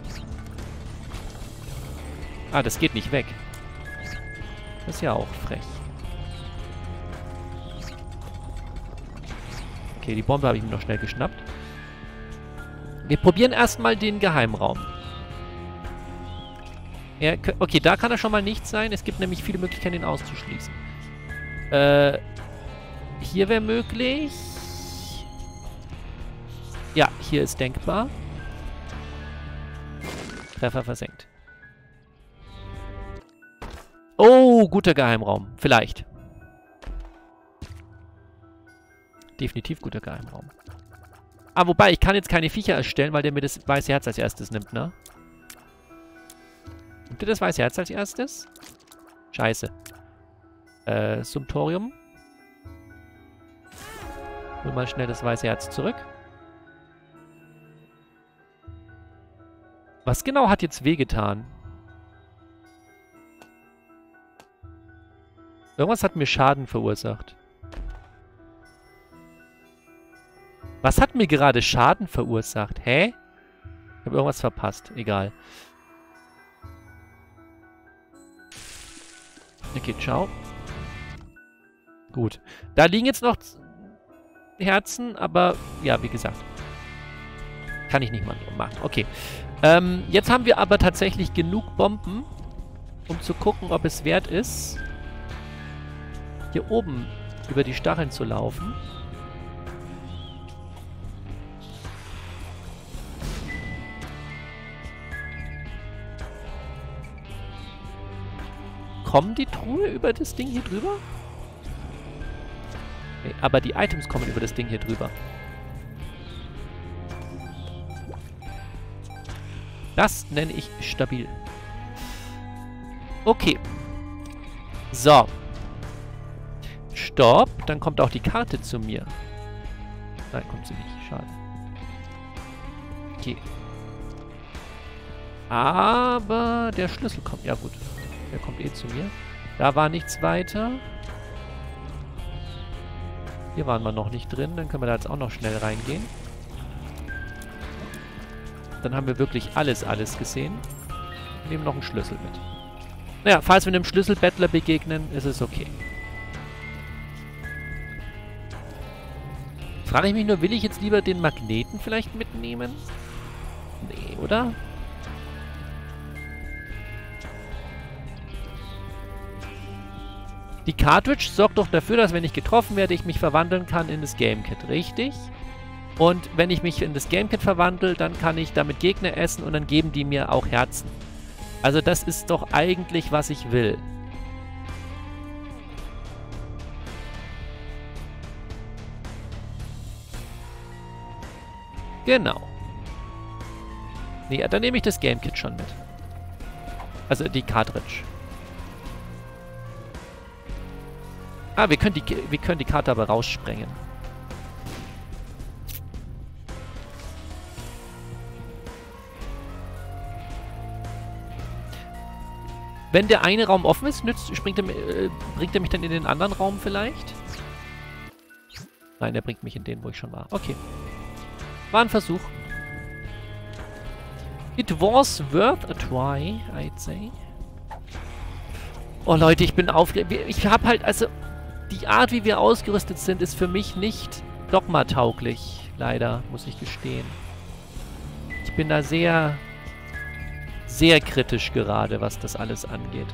Ah, das geht nicht weg. Das ist ja auch frech. Okay, die Bombe habe ich mir noch schnell geschnappt. Wir probieren erstmal den Geheimraum. Er, okay, da kann er schon mal nicht sein. Es gibt nämlich viele Möglichkeiten, ihn auszuschließen. Äh, hier wäre möglich. Ja, hier ist denkbar. Treffer versenkt. Oh, guter Geheimraum. Vielleicht. Definitiv guter Geheimraum. Ah, wobei, ich kann jetzt keine Viecher erstellen, weil der mir das weiße Herz als erstes nimmt, ne? Nimmt der das weiße Herz als erstes? Scheiße. Äh, Sumptorium. Hol mal schnell das weiße Herz zurück. Was genau hat jetzt wehgetan? Irgendwas hat mir Schaden verursacht. Was hat mir gerade Schaden verursacht? Hä? Ich habe irgendwas verpasst. Egal. Okay, ciao. Gut. Da liegen jetzt noch Herzen, aber ja, wie gesagt. Kann ich nicht mal machen. Okay. Ähm, jetzt haben wir aber tatsächlich genug Bomben, um zu gucken, ob es wert ist, hier oben über die Stacheln zu laufen. Kommen die Truhe über das Ding hier drüber? Nee, aber die Items kommen über das Ding hier drüber. Das nenne ich stabil. Okay. So. Stopp. Dann kommt auch die Karte zu mir. Nein, kommt sie nicht. Schade. Okay. Aber der Schlüssel kommt. Ja gut. Der kommt eh zu mir. Da war nichts weiter. Hier waren wir noch nicht drin. Dann können wir da jetzt auch noch schnell reingehen. Dann haben wir wirklich alles, alles gesehen. Wir nehmen noch einen Schlüssel mit. Naja, falls wir einem Schlüsselbettler begegnen, ist es okay. Frage ich mich nur, will ich jetzt lieber den Magneten vielleicht mitnehmen? Nee, oder? Die Cartridge sorgt doch dafür, dass wenn ich getroffen werde, ich mich verwandeln kann in das Gamekit, richtig? Und wenn ich mich in das Gamekit verwandle, dann kann ich damit Gegner essen und dann geben die mir auch Herzen. Also das ist doch eigentlich, was ich will. Genau. Nee, dann nehme ich das Gamekit schon mit. Also die Cartridge. Ah, wir können die, wir können die Karte aber raussprengen. Wenn der eine Raum offen ist, nützt, springt er, äh, bringt er mich dann in den anderen Raum vielleicht? Nein, der bringt mich in den, wo ich schon war. Okay. War ein Versuch. It was worth a try, I'd say. Oh Leute, ich bin aufgeregt. Ich habe halt, also, die Art, wie wir ausgerüstet sind, ist für mich nicht dogmatauglich. Leider, muss ich gestehen. Ich bin da sehr... sehr kritisch gerade, was das alles angeht.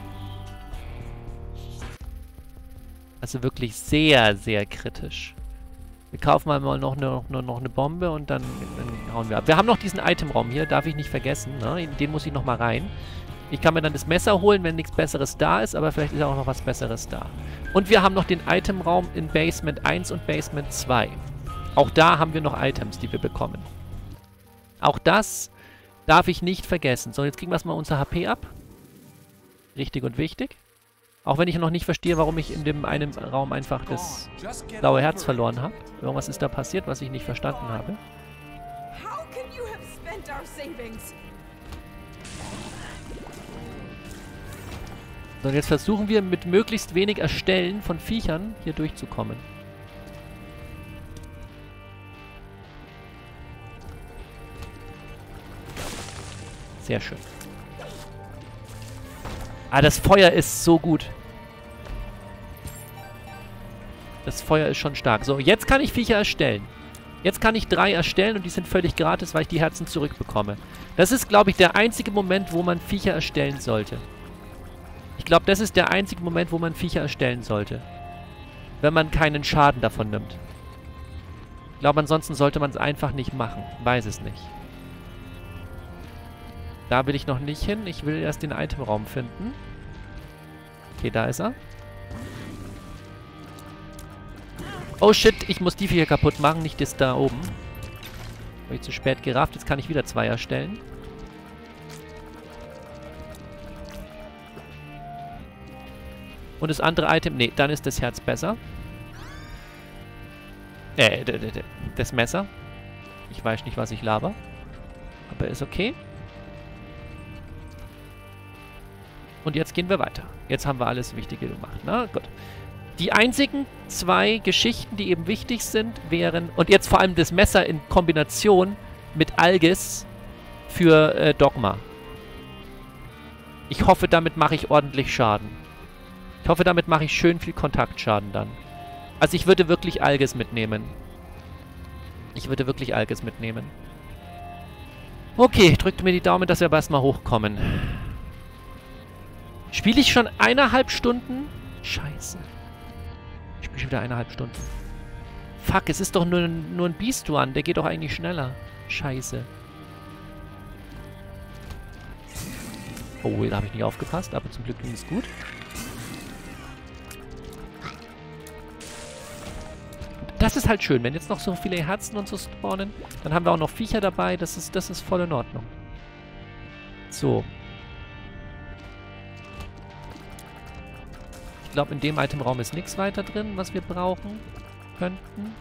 Also wirklich sehr, sehr kritisch. Wir kaufen mal noch eine, noch, noch eine Bombe und dann, dann hauen wir ab. Wir haben noch diesen Itemraum hier, darf ich nicht vergessen. Ne? In den muss ich noch mal rein. Ich kann mir dann das Messer holen, wenn nichts Besseres da ist, aber vielleicht ist auch noch was Besseres da. Und wir haben noch den Itemraum in Basement eins und Basement zwei. Auch da haben wir noch Items, die wir bekommen. Auch das... darf ich nicht vergessen. So, jetzt kriegen wir erstmal unser H P ab. Richtig und wichtig. Auch wenn ich noch nicht verstehe, warum ich in dem einen Raum einfach das blaue Herz verloren habe. Irgendwas ist da passiert, was ich nicht verstanden habe. So, und jetzt versuchen wir mit möglichst wenig Erstellen von Viechern hier durchzukommen. Sehr schön. Ah, das Feuer ist so gut. Das Feuer ist schon stark. So, jetzt kann ich Viecher erstellen. Jetzt kann ich drei erstellen und die sind völlig gratis, weil ich die Herzen zurückbekomme. Das ist, glaube ich, der einzige Moment, wo man Viecher erstellen sollte. Ich glaube, das ist der einzige Moment, wo man Viecher erstellen sollte. Wenn man keinen Schaden davon nimmt. Ich glaube, ansonsten sollte man es einfach nicht machen. Weiß es nicht. Da will ich noch nicht hin. Ich will erst den Itemraum finden. Okay, da ist er. Oh shit, ich muss die Viecher kaputt machen, nicht das da oben. Habe ich zu spät gerafft. Jetzt kann ich wieder zwei erstellen. Und das andere Item... Nee, dann ist das Herz besser. Äh, das Messer. Ich weiß nicht, was ich laber. Aber ist okay. Und jetzt gehen wir weiter. Jetzt haben wir alles Wichtige gemacht. Na gut. Die einzigen zwei Geschichten, die eben wichtig sind, wären... Und jetzt vor allem das Messer in Kombination mit Algis für äh, Dogma. Ich hoffe, damit mache ich ordentlich Schaden. Ich hoffe, damit mache ich schön viel Kontaktschaden dann. Also ich würde wirklich Algis mitnehmen. Ich würde wirklich Algis mitnehmen. Okay, drückt mir die Daumen, dass wir aber erstmal hochkommen. Spiele ich schon eineinhalb Stunden? Scheiße. Ich spiele schon wieder eineinhalb Stunden. Fuck, es ist doch nur, nur ein Beast One. Der geht doch eigentlich schneller. Scheiße. Oh, da habe ich nicht aufgepasst, aber zum Glück ging es gut. Das ist halt schön, wenn jetzt noch so viele Herzen und so spawnen, dann haben wir auch noch Viecher dabei, das ist, das ist voll in Ordnung. So. Ich glaube, in dem Itemraum ist nichts weiter drin, was wir brauchen könnten.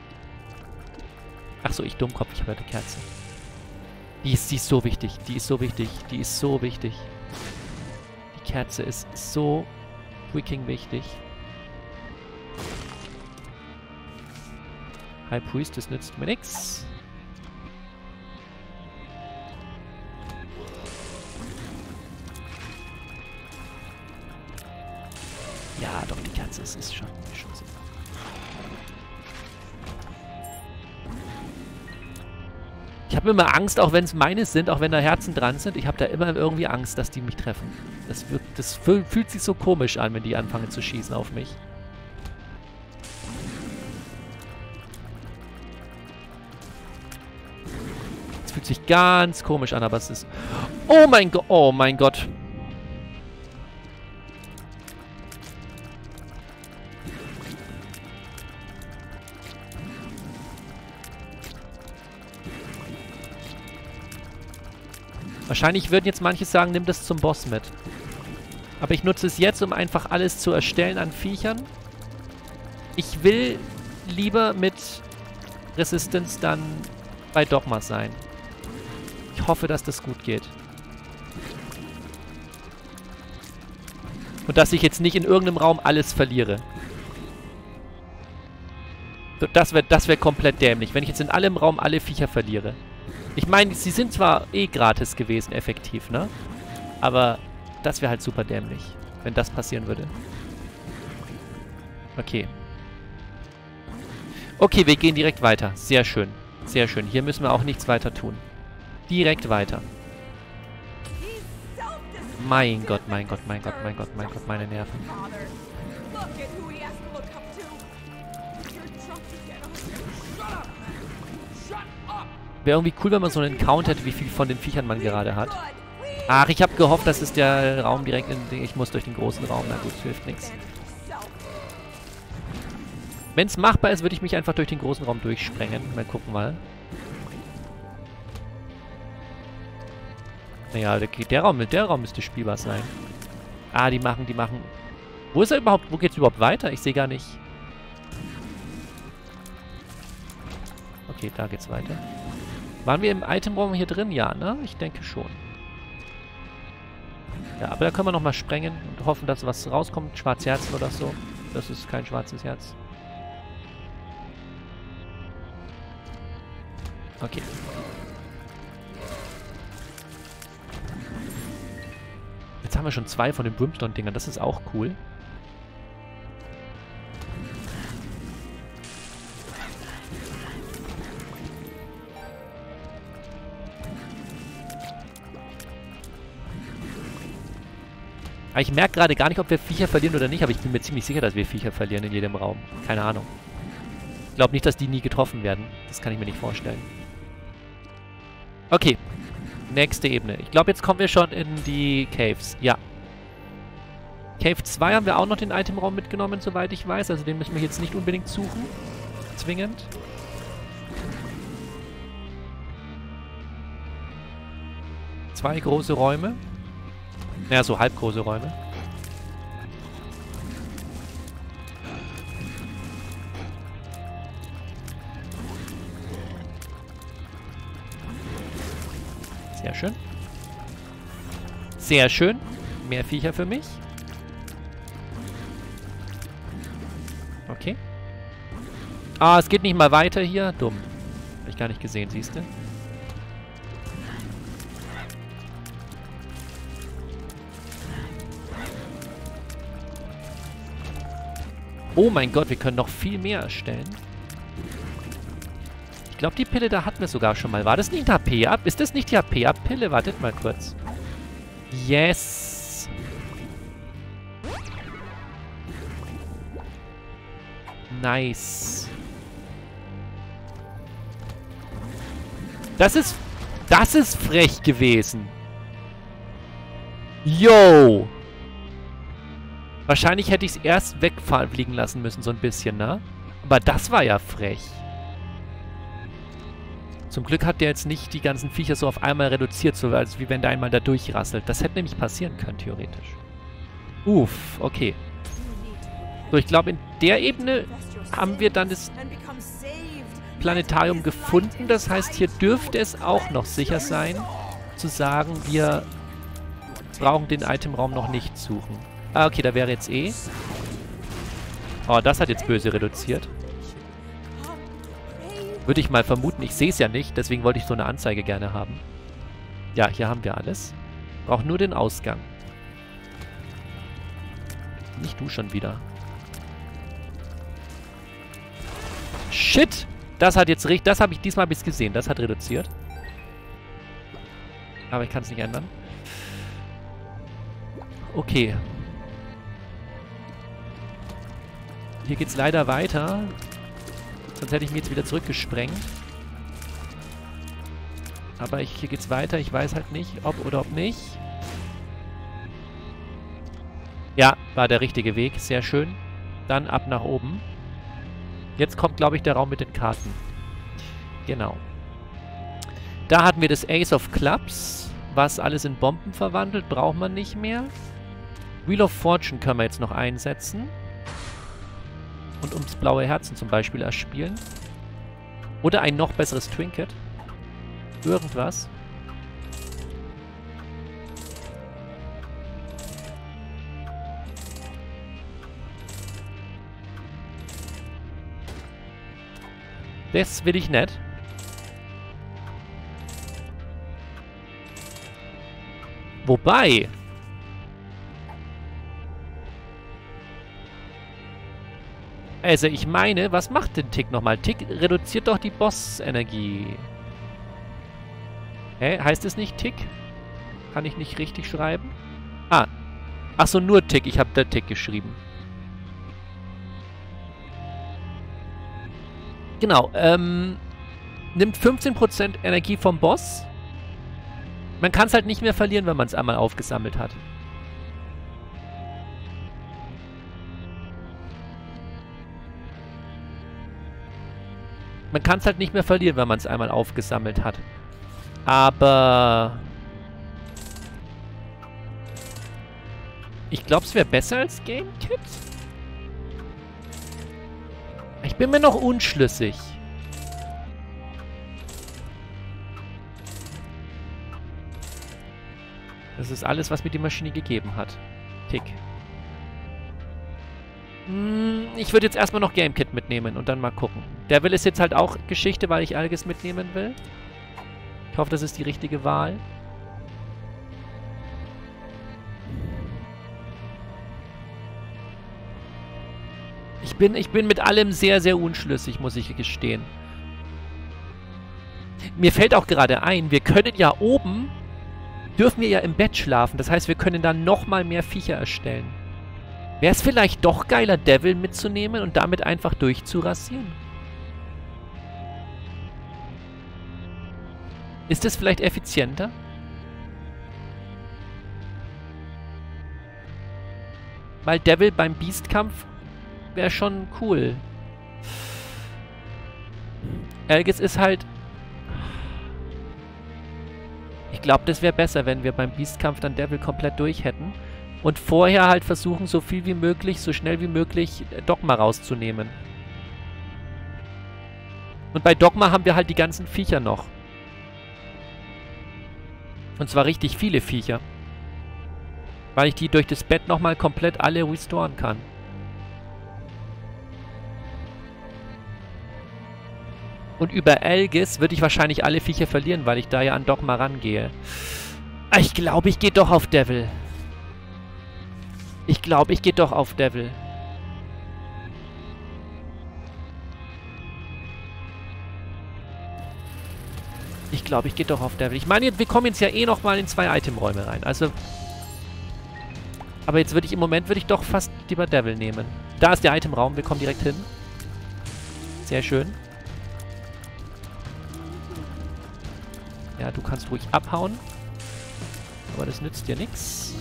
Achso, ich Dummkopf, ich habe ja die Kerze. Die ist, die ist so wichtig, die ist so wichtig, die ist so wichtig. Die Kerze ist so freaking wichtig. High Priest, das nützt mir nix. Ja, doch, die Katze ist, ist schon, schon super. Ich habe immer Angst, auch wenn es meine sind, auch wenn da Herzen dran sind. Ich habe da immer irgendwie Angst, dass die mich treffen. Das, wird, das fühl, fühlt sich so komisch an, wenn die anfangen zu schießen auf mich. Fühlt sich ganz komisch an, aber es ist... Oh mein Gott, oh mein Gott. Wahrscheinlich würden jetzt manche sagen, nimm das zum Boss mit. Aber ich nutze es jetzt, um einfach alles zu erstellen an Viechern. Ich will lieber mit Resistance dann bei Dogma sein. Ich hoffe, dass das gut geht. Und dass ich jetzt nicht in irgendeinem Raum alles verliere. Das wäre das wär komplett dämlich, wenn ich jetzt in allem Raum alle Viecher verliere. Ich meine, sie sind zwar eh gratis gewesen, effektiv, ne? Aber das wäre halt super dämlich, wenn das passieren würde. Okay. Okay, wir gehen direkt weiter. Sehr schön. Sehr schön. Hier müssen wir auch nichts weiter tun. Direkt weiter. Mein Gott, mein Gott, mein Gott, mein Gott, mein Gott, meine Nerven. Wäre irgendwie cool, wenn man so einen Count hätte, wie viel von den Viechern man gerade hat. Ach, ich habe gehofft, das ist der Raum direkt in den... Ich muss durch den großen Raum. Na gut, hilft nichts. Wenn es machbar ist, würde ich mich einfach durch den großen Raum durchsprengen. Mal gucken mal. Naja, der, der Raum, der Raum müsste spielbar sein. Ah, die machen, die machen... Wo ist er überhaupt? Wo geht's überhaupt weiter? Ich sehe gar nicht... Okay, da geht's weiter. Waren wir im Itemraum hier drin? Ja, ne? Ich denke schon. Ja, aber da können wir nochmal sprengen und hoffen, dass was rauskommt. Schwarze Herzen oder so. Das ist kein schwarzes Herz. Okay. Jetzt haben wir schon zwei von den Brimstone-Dingern. Das ist auch cool. Aber ich merke gerade gar nicht, ob wir Viecher verlieren oder nicht, aber ich bin mir ziemlich sicher, dass wir Viecher verlieren in jedem Raum. Keine Ahnung. Ich glaube nicht, dass die nie getroffen werden. Das kann ich mir nicht vorstellen. Okay. Nächste Ebene. Ich glaube, jetzt kommen wir schon in die Caves. Ja. Cave zwei haben wir auch noch den Itemraum mitgenommen, soweit ich weiß. Also den müssen wir jetzt nicht unbedingt suchen. Zwingend. Zwei große Räume. Naja, so halbgroße Räume. Sehr schön. Sehr schön. Mehr Viecher für mich. Okay. Ah, es geht nicht mal weiter hier. Dumm. Hab ich gar nicht gesehen, siehst du? Oh mein Gott, wir können noch viel mehr erstellen. Ich glaube, die Pille da hatten wir sogar schon mal. War das nicht ein H P-Up? Ist das nicht die H P-Up-Pille? Wartet mal kurz. Yes. Nice. Das ist... Das ist frech gewesen. Yo. Wahrscheinlich hätte ich es erst wegfliegen lassen müssen, so ein bisschen, ne? Aber das war ja frech. Zum Glück hat der jetzt nicht die ganzen Viecher so auf einmal reduziert, so als wie wenn der einmal da durchrasselt. Das hätte nämlich passieren können, theoretisch. Uff, okay. So, ich glaube, in der Ebene haben wir dann das Planetarium gefunden. Das heißt, hier dürfte es auch noch sicher sein, zu sagen, wir brauchen den Itemraum noch nicht suchen. Ah, okay, da wäre jetzt eh. Oh, das hat jetzt böse reduziert. Würde ich mal vermuten. Ich sehe es ja nicht, deswegen wollte ich so eine Anzeige gerne haben. Ja, hier haben wir alles. Braucht nur den Ausgang. Nicht du schon wieder. Shit! Das hat jetzt richtig... Das habe ich diesmal bis gesehen. Das hat reduziert. Aber ich kann es nicht ändern. Okay. Hier geht's leider weiter. Sonst hätte ich mich jetzt wieder zurückgesprengt. Aber ich, hier geht's weiter. Ich weiß halt nicht, ob oder ob nicht. Ja, war der richtige Weg. Sehr schön. Dann ab nach oben. Jetzt kommt, glaube ich, der Raum mit den Karten. Genau. Da hatten wir das Ace of Clubs, was alles in Bomben verwandelt. Braucht man nicht mehr. Wheel of Fortune können wir jetzt noch einsetzen. Und ums blaue Herzen zum Beispiel erspielen. Oder ein noch besseres Trinket. Irgendwas. Das will ich nicht. Wobei... Also ich meine, was macht denn Tick nochmal? Tick reduziert doch die Boss-Energie. Hä? Heißt es nicht Tick? Kann ich nicht richtig schreiben? Ah. Achso, nur Tick. Ich habe da Tick geschrieben. Genau. Ähm, nimmt fünfzehn Prozent Energie vom Boss. Man kann es halt nicht mehr verlieren, wenn man es einmal aufgesammelt hat. Man kann es halt nicht mehr verlieren, wenn man es einmal aufgesammelt hat. Aber... Ich glaube, es wäre besser als Game Kit. Ich bin mir noch unschlüssig. Das ist alles, was mir die Maschine gegeben hat. Tick. Ich würde jetzt erstmal noch Game Kit mitnehmen und dann mal gucken. Der will ist jetzt halt auch Geschichte, weil ich Alges mitnehmen will. Ich hoffe, das ist die richtige Wahl. bin, ich bin mit allem sehr, sehr unschlüssig, muss ich gestehen. Mir fällt auch gerade ein, wir können ja oben, dürfen wir ja im Bett schlafen. Das heißt, wir können dann nochmal mehr Viecher erstellen. Wäre es vielleicht doch geiler, Devil mitzunehmen und damit einfach durchzurasieren? Ist das vielleicht effizienter? Weil Devil beim Beastkampf wäre schon cool. Aegis ist halt... Ich glaube, das wäre besser, wenn wir beim Beastkampf dann Devil komplett durch hätten. Und vorher halt versuchen, so viel wie möglich, so schnell wie möglich Dogma rauszunehmen. Und bei Dogma haben wir halt die ganzen Viecher noch. Und zwar richtig viele Viecher. Weil ich die durch das Bett nochmal komplett alle restoren kann. Und über Aegis würde ich wahrscheinlich alle Viecher verlieren, weil ich da ja an Dogma rangehe. Ich glaube, ich gehe doch auf Devil. Ich glaube, ich gehe doch auf Devil. Ich glaube, ich gehe doch auf Devil. Ich meine, wir kommen jetzt ja eh nochmal in zwei Itemräume rein. Also... Aber jetzt würde ich im Moment würde ich doch fast lieber Devil nehmen. Da ist der Itemraum, wir kommen direkt hin. Sehr schön. Ja, du kannst ruhig abhauen. Aber das nützt dir nichts.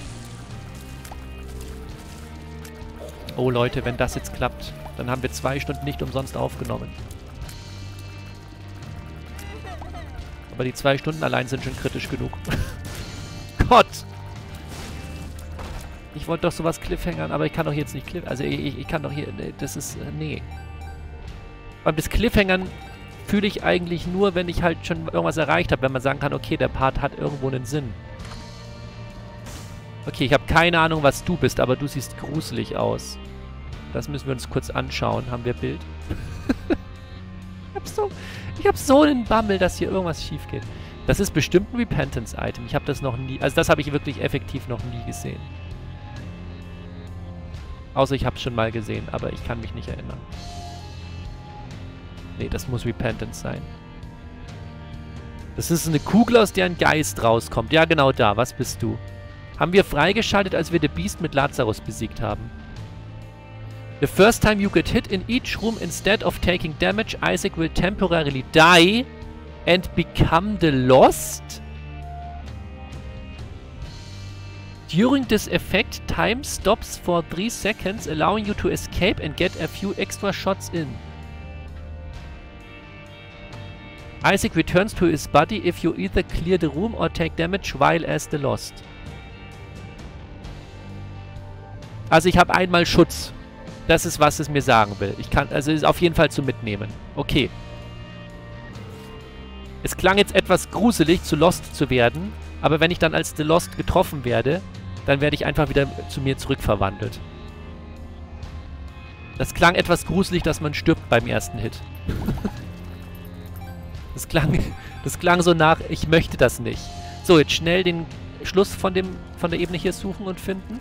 Oh Leute, wenn das jetzt klappt, dann haben wir zwei Stunden nicht umsonst aufgenommen. Aber die zwei Stunden allein sind schon kritisch genug. Gott! Ich wollte doch sowas Cliffhangern, aber ich kann doch jetzt nicht Cliff... Also ich, ich kann doch hier... Das ist... Nee. Beim das Cliffhangern fühle ich eigentlich nur, wenn ich halt schon irgendwas erreicht habe. Wenn man sagen kann, okay, der Part hat irgendwo einen Sinn. Okay, ich habe keine Ahnung, was du bist, aber du siehst gruselig aus. Das müssen wir uns kurz anschauen. Haben wir Bild? ich habe so... Ich habe so einen Bammel, dass hier irgendwas schief geht. Das ist bestimmt ein Repentance-Item. Ich habe das noch nie... Also das habe ich wirklich effektiv noch nie gesehen. Außer ich habe es schon mal gesehen, aber ich kann mich nicht erinnern. Nee, das muss Repentance sein. Das ist eine Kugel, aus der ein Geist rauskommt. Ja, genau da. Was bist du? Haben wir freigeschaltet, als wir The Beast mit Lazarus besiegt haben. The first time you get hit in each room, instead of taking damage, Isaac will temporarily die and become the Lost. During this effect, time stops for three seconds, allowing you to escape and get a few extra shots in. Isaac returns to his body if you either clear the room or take damage while as the Lost. Also ich habe einmal Schutz. Das ist, was es mir sagen will. Ich kann, also ist auf jeden Fall zu mitnehmen. Okay. Es klang jetzt etwas gruselig, zu Lost zu werden, aber wenn ich dann als The Lost getroffen werde, dann werde ich einfach wieder zu mir zurückverwandelt. Das klang etwas gruselig, dass man stirbt beim ersten Hit. das klang, das klang so nach, ich möchte das nicht. So, jetzt schnell den Schluss von, dem, von der Ebene hier suchen und finden.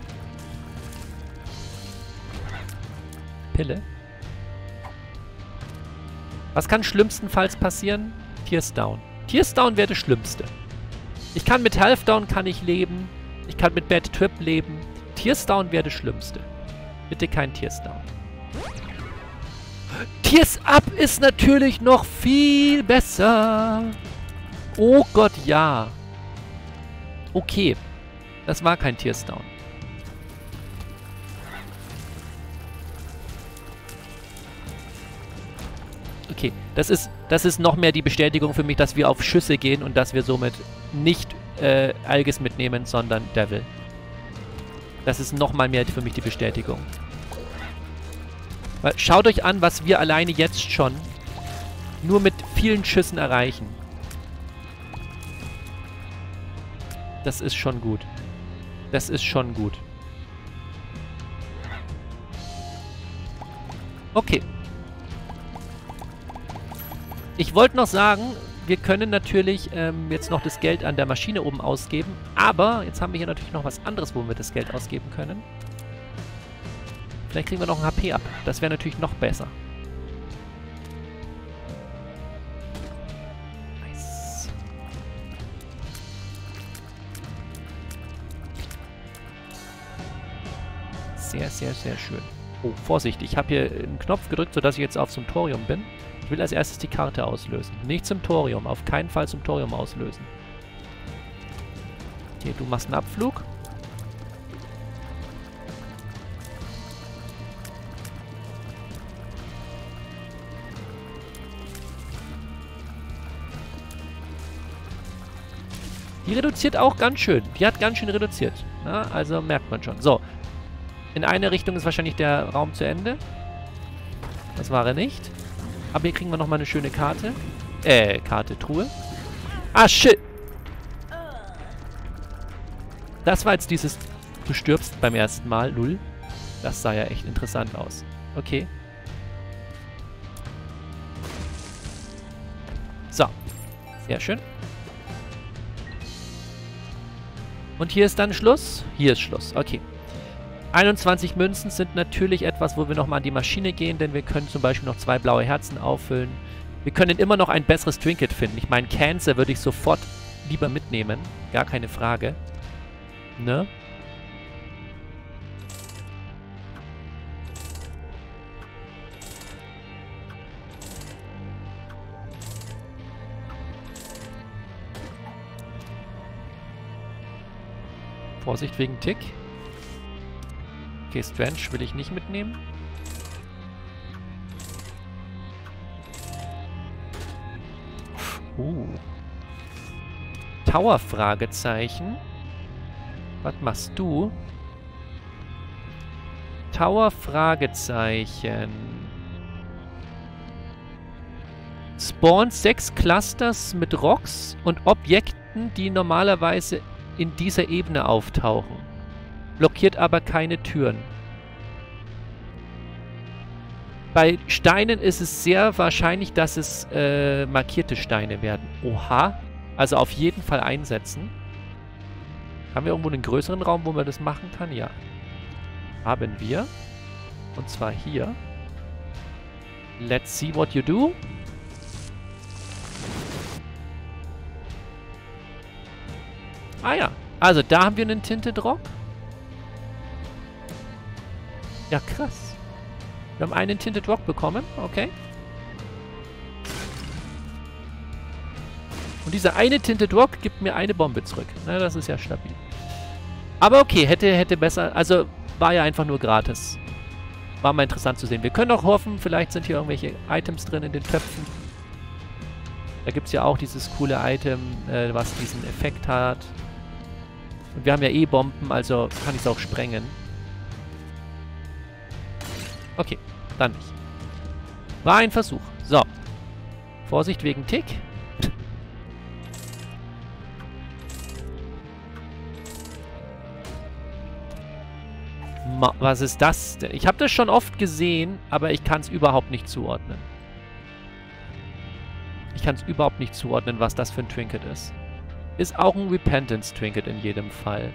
Pille. Was kann schlimmstenfalls passieren? Tears Down. Tears Down wäre das Schlimmste. Ich kann mit Half Down kann ich leben. Ich kann mit Bad Trip leben. Tears Down wäre das Schlimmste. Bitte kein Tears Down. Tears Up ist natürlich noch viel besser. Oh Gott, ja. Okay. Das war kein Tears Down. Okay, das ist, das ist noch mehr die Bestätigung für mich, dass wir auf Schüsse gehen und dass wir somit nicht äh, Aegis mitnehmen, sondern Devil. Das ist nochmal mehr für mich die Bestätigung. Weil, schaut euch an, was wir alleine jetzt schon nur mit vielen Schüssen erreichen. Das ist schon gut. Das ist schon gut. Okay. Ich wollte noch sagen, wir können natürlich ähm, jetzt noch das Geld an der Maschine oben ausgeben, aber jetzt haben wir hier natürlich noch was anderes, wo wir das Geld ausgeben können. Vielleicht kriegen wir noch ein H P ab. Das wäre natürlich noch besser. Nice. Sehr, sehr, sehr schön. Oh, Vorsicht. Ich habe hier einen Knopf gedrückt, sodass ich jetzt auf Sumptorium bin. Ich will als erstes die Karte auslösen. Nicht Sumptorium. Auf keinen Fall Sumptorium auslösen. Okay, du machst einen Abflug. Die reduziert auch ganz schön. Die hat ganz schön reduziert. Na, also merkt man schon. So. In eine Richtung ist wahrscheinlich der Raum zu Ende. Das war er nicht. Aber hier kriegen wir nochmal eine schöne Karte. Äh, Karte, Truhe. Ah, shit. Das war jetzt dieses, du stirbst beim ersten Mal, null. Das sah ja echt interessant aus. Okay. So. Sehr schön. Und hier ist dann Schluss? Hier ist Schluss. Okay. einundzwanzig Münzen sind natürlich etwas, wo wir nochmal an die Maschine gehen, denn wir können zum Beispiel noch zwei blaue Herzen auffüllen. Wir können immer noch ein besseres Trinket finden. Ich meine, Cancer würde ich sofort lieber mitnehmen. Gar keine Frage. Ne? Vorsicht wegen Tick. Okay, Strange will ich nicht mitnehmen. Uh. Tower Fragezeichen. Was machst du? Tower Fragezeichen. Spawnt sechs Clusters mit Rocks und Objekten, die normalerweise in dieser Ebene auftauchen. Blockiert aber keine Türen. Bei Steinen ist es sehr wahrscheinlich, dass es äh, markierte Steine werden. Oha. Also auf jeden Fall einsetzen. Haben wir irgendwo einen größeren Raum, wo man das machen kann? Ja. Haben wir. Und zwar hier. Let's see what you do. Ah ja. Also da haben wir einen Tinted Rock. Ja, krass. Wir haben einen Tinted Rock bekommen. Okay. Und dieser eine Tinted Rock gibt mir eine Bombe zurück. Na, das ist ja stabil. Aber okay, hätte, hätte besser... Also, war ja einfach nur gratis. War mal interessant zu sehen. Wir können auch hoffen, vielleicht sind hier irgendwelche Items drin in den Töpfen. Da gibt es ja auch dieses coole Item, äh, was diesen Effekt hat. Und wir haben ja eh Bomben, also kann ich es auch sprengen. Okay, dann nicht. War ein Versuch. So. Vorsicht wegen Tick. Ma was ist das denn? Ich habe das schon oft gesehen, aber ich kann es überhaupt nicht zuordnen. Ich kann es überhaupt nicht zuordnen, was das für ein Trinket ist. Ist auch ein Repentance-Trinket in jedem Fall.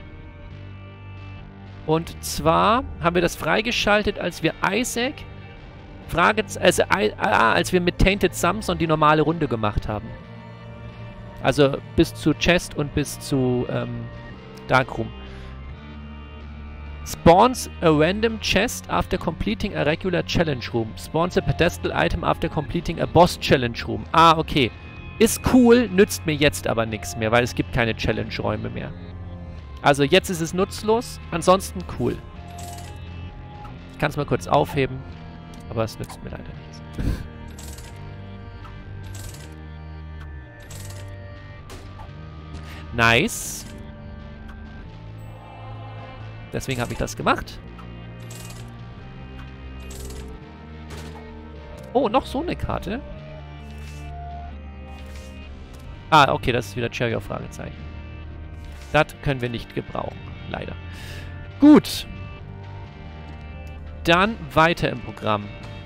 Und zwar haben wir das freigeschaltet, als wir Isaac, Frage, also, äh, als wir mit Tainted Samson die normale Runde gemacht haben. Also bis zu Chest und bis zu ähm, Darkroom. Spawns a random chest after completing a regular challenge room. Spawns a pedestal item after completing a boss challenge room. Ah, okay. Ist cool, nützt mir jetzt aber nichts mehr, weil es gibt keine Challenge-Räume mehr. Also jetzt ist es nutzlos, ansonsten cool. Ich kann es mal kurz aufheben, aber es nützt mir leider nichts. Nice. Deswegen habe ich das gemacht. Oh, noch so eine Karte. Ah, okay, das ist wieder Cherry auf Fragezeichen. Das können wir nicht gebrauchen, leider. Gut. Dann weiter im Programm.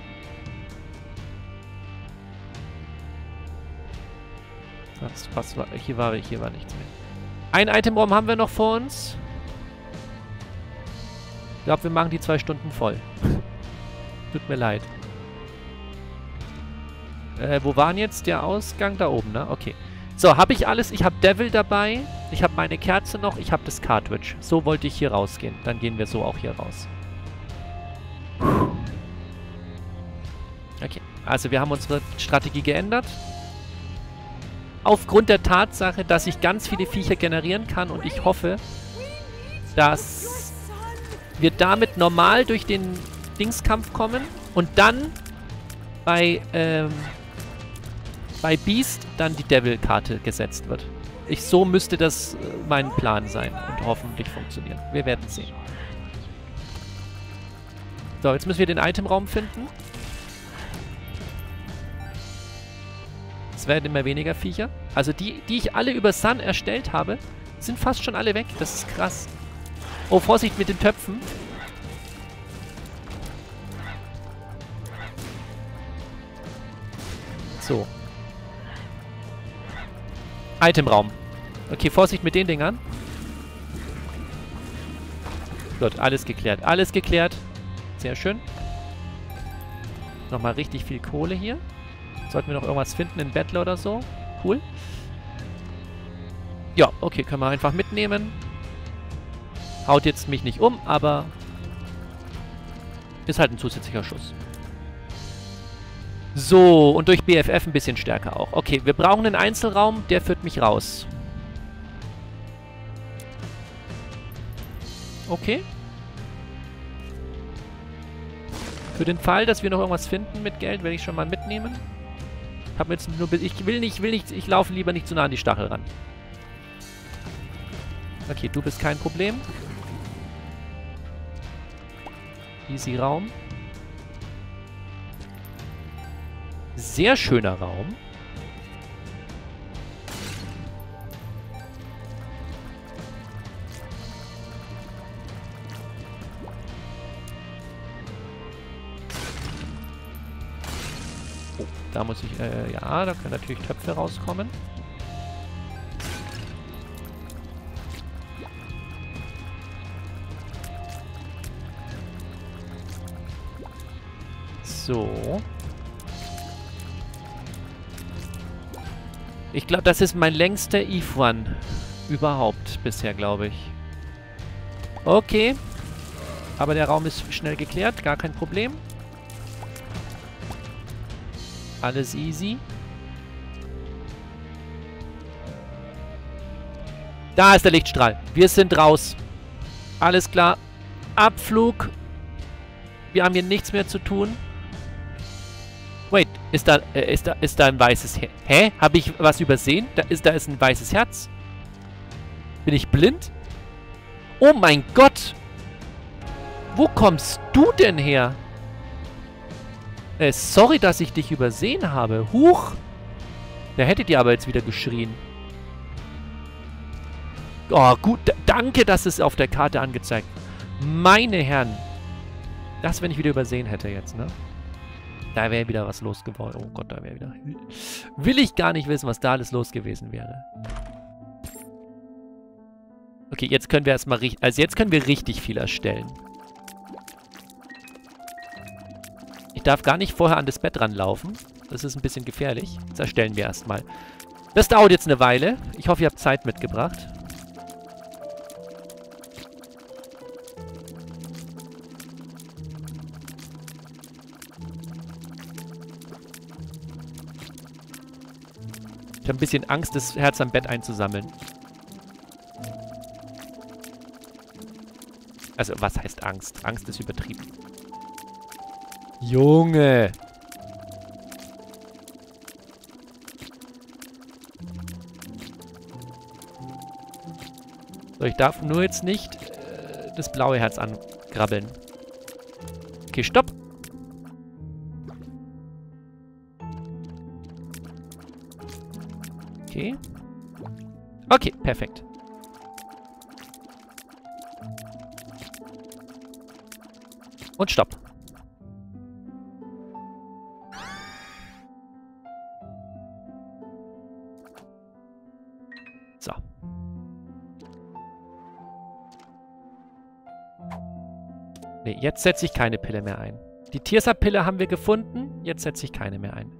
Was, was war, hier, war, hier war nichts mehr. Ein Itemraum haben wir noch vor uns. Ich glaube, wir machen die zwei Stunden voll. Tut mir leid. Äh, wo war denn jetzt der Ausgang? Da oben, ne? Okay. So, habe ich alles? Ich habe Devil dabei. Ich habe meine Kerze noch. Ich habe das Cartridge. So wollte ich hier rausgehen. Dann gehen wir so auch hier raus. Okay. Also wir haben unsere Strategie geändert. Aufgrund der Tatsache, dass ich ganz viele Viecher generieren kann und ich hoffe, dass wir damit normal durch den Dingskampf kommen und dann bei, ähm, bei Beast dann die Devil-Karte gesetzt wird. Ich, so müsste das äh, mein Plan sein und hoffentlich funktionieren. Wir werden sehen. So, jetzt müssen wir den Itemraum finden. Es werden immer weniger Viecher. Also die, die ich alle über Sun erstellt habe, sind fast schon alle weg. Das ist krass. Oh, Vorsicht mit den Töpfen. So. Itemraum. Okay, Vorsicht mit den Dingern. Gut, alles geklärt. Alles geklärt. Sehr schön. Nochmal richtig viel Kohle hier. Sollten wir noch irgendwas finden, in Battler oder so. Cool. Ja, okay, können wir einfach mitnehmen. Haut jetzt mich nicht um, aber ist halt ein zusätzlicher Schuss. So, und durch B F F ein bisschen stärker auch. Okay, wir brauchen einen Einzelraum, der führt mich raus. Okay. Für den Fall, dass wir noch irgendwas finden mit Geld, werde ich schon mal mitnehmen. Hab mir jetzt nur, ich will nicht, will nicht, ich laufe lieber nicht zu nah an die Stachel ran. Okay, du bist kein Problem. Easy Raum. Sehr schöner Raum. Oh, da muss ich, äh, ja, da können natürlich Töpfe rauskommen. So. Ich glaube, das ist mein längster Eve Run überhaupt bisher, glaube ich. Okay. Aber der Raum ist schnell geklärt, gar kein Problem. Alles easy. Da ist der Lichtstrahl. Wir sind raus. Alles klar. Abflug. Wir haben hier nichts mehr zu tun. Wait, ist da, äh, ist da, ist da ein weißes Herz? Hä? Habe ich was übersehen? Da ist, da ist ein weißes Herz. Bin ich blind? Oh mein Gott! Wo kommst du denn her? Äh, sorry, dass ich dich übersehen habe. Huch! Da hättet ihr aber jetzt wieder geschrien. Oh, gut. Danke, dass es auf der Karte angezeigt wird. Meine Herren. Das, wenn ich wieder übersehen hätte jetzt, ne? Da wäre wieder was los geworden. Oh Gott, da wäre wieder... Will ich gar nicht wissen, was da alles los gewesen wäre. Okay, jetzt können wir erstmal richtig... Also jetzt können wir richtig viel erstellen. Ich darf gar nicht vorher an das Bett ranlaufen. Das ist ein bisschen gefährlich. Jetzt erstellen wir erstmal. Das dauert jetzt eine Weile. Ich hoffe, ihr habt Zeit mitgebracht. Ich habe ein bisschen Angst, das Herz am Bett einzusammeln. Also, was heißt Angst? Angst ist übertrieben. Junge! So, ich darf nur jetzt nicht äh, das blaue Herz angrabbeln. Okay, stopp! Okay. Okay, perfekt. Und stopp. So. Nee, jetzt setze ich keine Pille mehr ein. Die Tiersa-Pille haben wir gefunden. Jetzt setze ich keine mehr ein.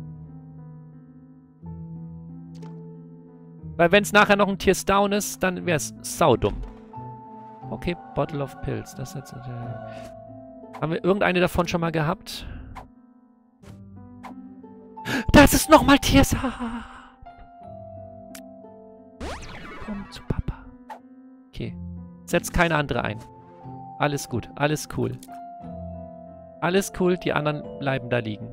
Weil wenn es nachher noch ein Tears Down ist, dann wäre es saudumm. Okay, Bottle of Pills. Das jetzt, äh, haben wir irgendeine davon schon mal gehabt? Das ist nochmal Tears Up. Komm zu Papa. Okay. Setz keine andere ein. Alles gut. Alles cool. Alles cool. Die anderen bleiben da liegen.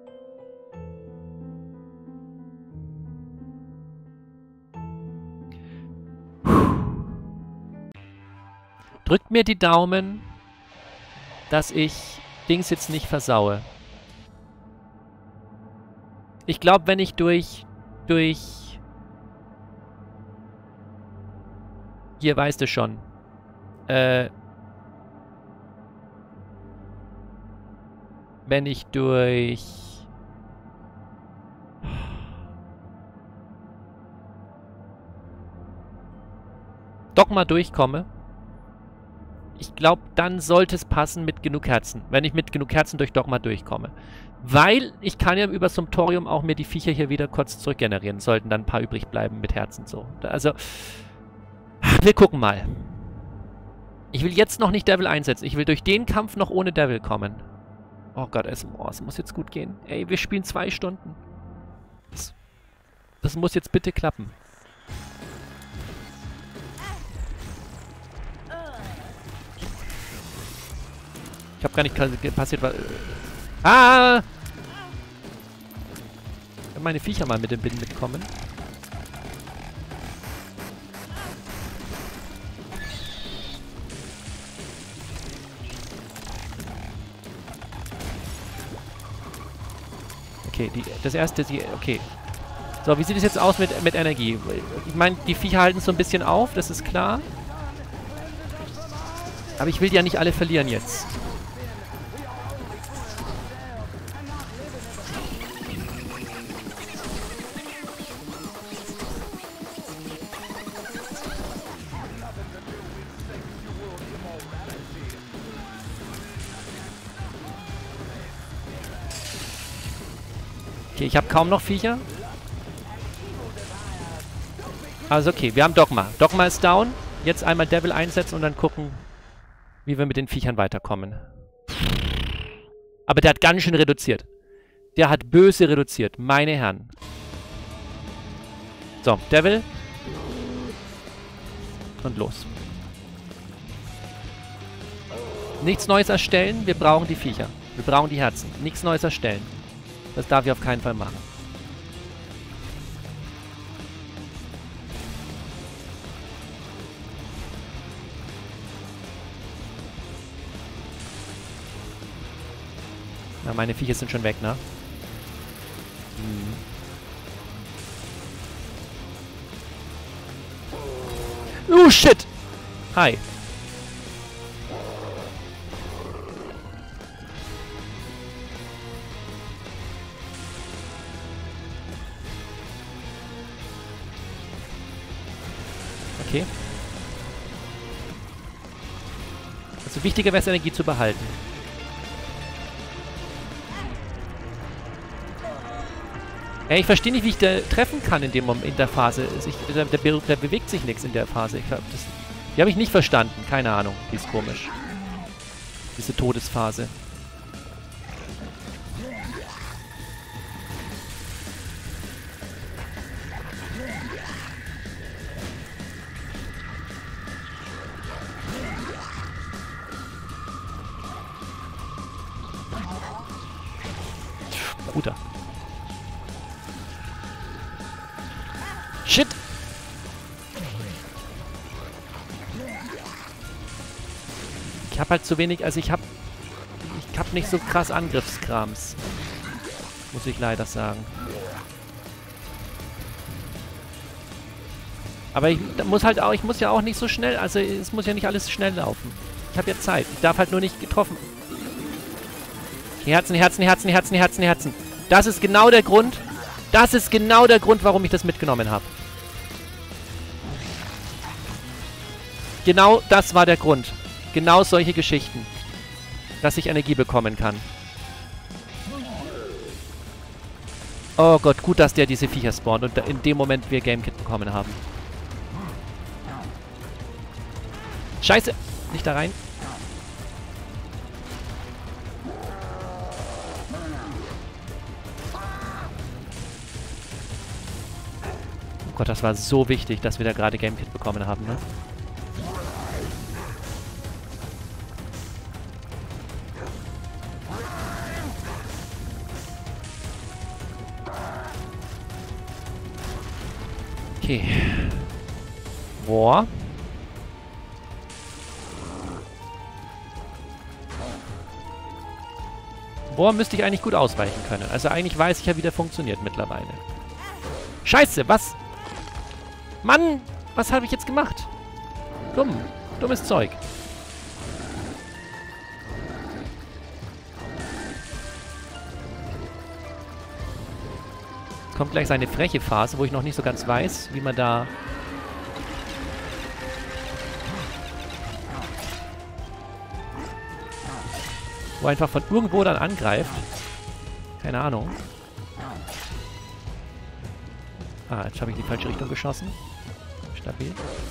Drückt mir die Daumen, dass ich Dings jetzt nicht versaue. Ich glaube, wenn ich durch... durch... Hier, weißt du schon. Äh... Wenn ich durch... Dogma durchkomme, ich glaube, dann sollte es passen mit genug Herzen. Wenn ich mit genug Herzen durch Dogma durchkomme. Weil ich kann ja über Sumptorium auch mir die Viecher hier wieder kurz zurückgenerieren. Sollten dann ein paar übrig bleiben mit Herzen so. Also, wir gucken mal. Ich will jetzt noch nicht Devil einsetzen. Ich will durch den Kampf noch ohne Devil kommen. Oh Gott, es, oh, es muss jetzt gut gehen. Ey, wir spielen zwei Stunden. Das, das muss jetzt bitte klappen. Ich habe gar nicht passiert, weil... Ah! Meine Viecher mal mit dem Binden mitkommen. Okay, die, das erste... Die, okay. So, wie sieht es jetzt aus mit, mit Energie? Ich meine, die Viecher halten so ein bisschen auf, das ist klar. Aber ich will die ja nicht alle verlieren jetzt. Okay, ich habe kaum noch Viecher. Also okay, wir haben Dogma. Dogma ist down. Jetzt einmal Devil einsetzen und dann gucken, wie wir mit den Viechern weiterkommen. Aber der hat ganz schön reduziert. Der hat böse reduziert, meine Herren. So, Devil. Und los. Nichts Neues erstellen, wir brauchen die Viecher. Wir brauchen die Herzen. Nichts Neues erstellen. Das darf ich auf keinen Fall machen. Na, meine Viecher sind schon weg, ne? Hm. Oh, shit! Hi. Okay. Also wichtiger wäre es, Energie zu behalten. Ey, ich verstehe nicht, wie ich da treffen kann in dem Moment, in der Phase. Ich, da, da, da bewegt sich nichts in der Phase. Ich hab das, die habe ich nicht verstanden. Keine Ahnung. Die ist komisch. Diese Todesphase. Bruder. Shit! Ich hab halt zu wenig, also ich hab... Ich hab nicht so krass Angriffskrams. Muss ich leider sagen. Aber ich muss halt auch, ich muss ja auch nicht so schnell, also es muss ja nicht alles schnell laufen. Ich habe ja Zeit. Ich darf halt nur nicht getroffen. Herzen, Herzen, Herzen, Herzen, Herzen, Herzen. Das ist genau der Grund. Das ist genau der Grund, warum ich das mitgenommen habe. Genau das war der Grund. Genau solche Geschichten. dass ich Energie bekommen kann. Oh Gott, gut, dass der diese Viecher spawnt und in dem Moment wir Game Kit bekommen haben. Scheiße! Nicht da rein. Oh Gott, das war so wichtig, dass wir da gerade Game Kit bekommen haben, ne? Okay. Boah. Boah, müsste ich eigentlich gut ausweichen können. Also eigentlich weiß ich ja, wie der funktioniert mittlerweile. Scheiße, was? Mann, was habe ich jetzt gemacht? Dumm. Dummes Zeug. Kommt gleich seine freche Phase, wo ich noch nicht so ganz weiß, wie man da... Wo er einfach von irgendwo dann angreift. Keine Ahnung. Ah, jetzt habe ich in die falsche Richtung geschossen. Stabil.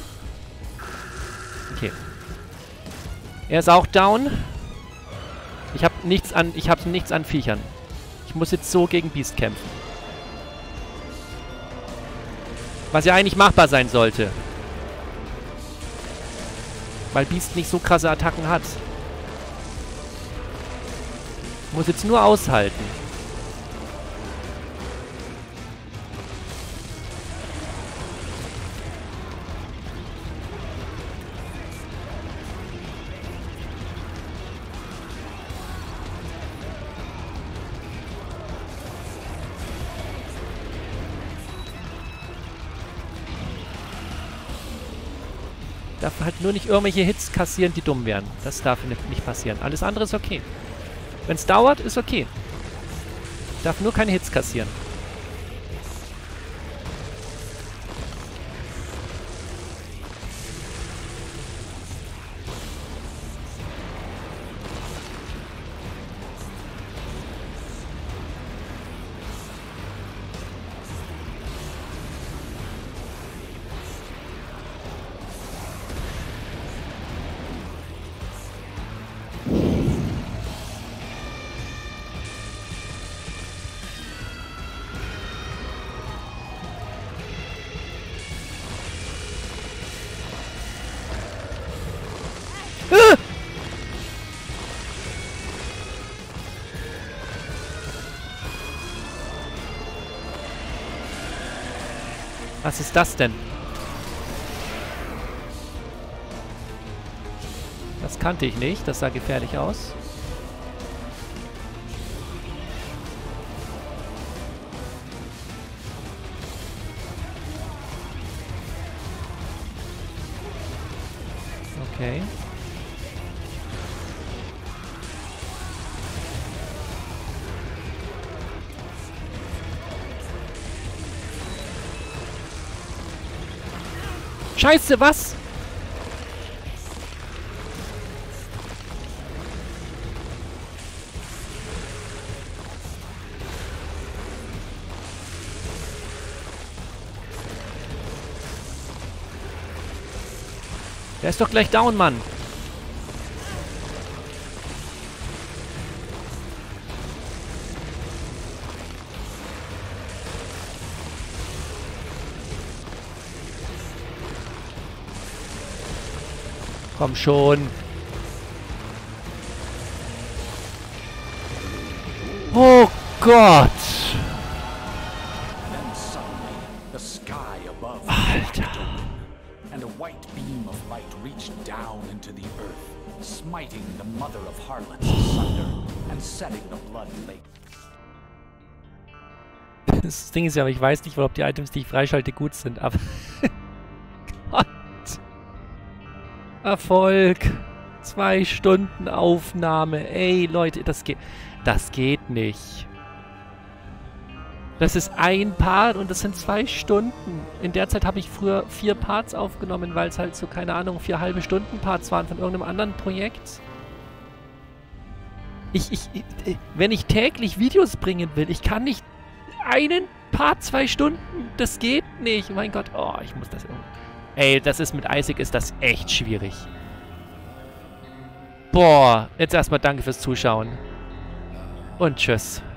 Okay. Er ist auch down. Ich habe nichts an... Ich habe nichts an Viechern. Ich muss jetzt so gegen Beast kämpfen. Was ja eigentlich machbar sein sollte. Weil Beast nicht so krasse Attacken hat. Muss jetzt nur aushalten. Darf halt nur nicht irgendwelche Hits kassieren, die dumm wären. Das darf nicht passieren. Alles andere ist okay. Wenn es dauert, ist okay. Darf nur keine Hits kassieren. Was ist das denn? Das kannte ich nicht. Das sah gefährlich aus. Okay. Scheiße, was? Der ist doch gleich down, Mann. Komm schon. Oh Gott. Alter. And a white beam of light reached down into the earth, smiting the mother of harlots asunder and setting the blood lake. Das Ding ist ja, ich weiß nicht, ob die Items, die ich freischalte, gut sind, aber... Gott. Erfolg. Zwei Stunden Aufnahme. Ey, Leute, das geht... Das geht nicht. Das ist ein Part und das sind zwei Stunden. In der Zeit habe ich früher vier Parts aufgenommen, weil es halt so, keine Ahnung, vier halbe Stunden Parts waren von irgendeinem anderen Projekt. Ich, ich, ich, wenn ich täglich Videos bringen will, ich kann nicht einen paar, zwei Stunden, das geht nicht. Mein Gott, oh, ich muss das irgendwie. Ey, das ist mit Isaac ist das echt schwierig. Boah, jetzt erstmal danke fürs Zuschauen. Und tschüss.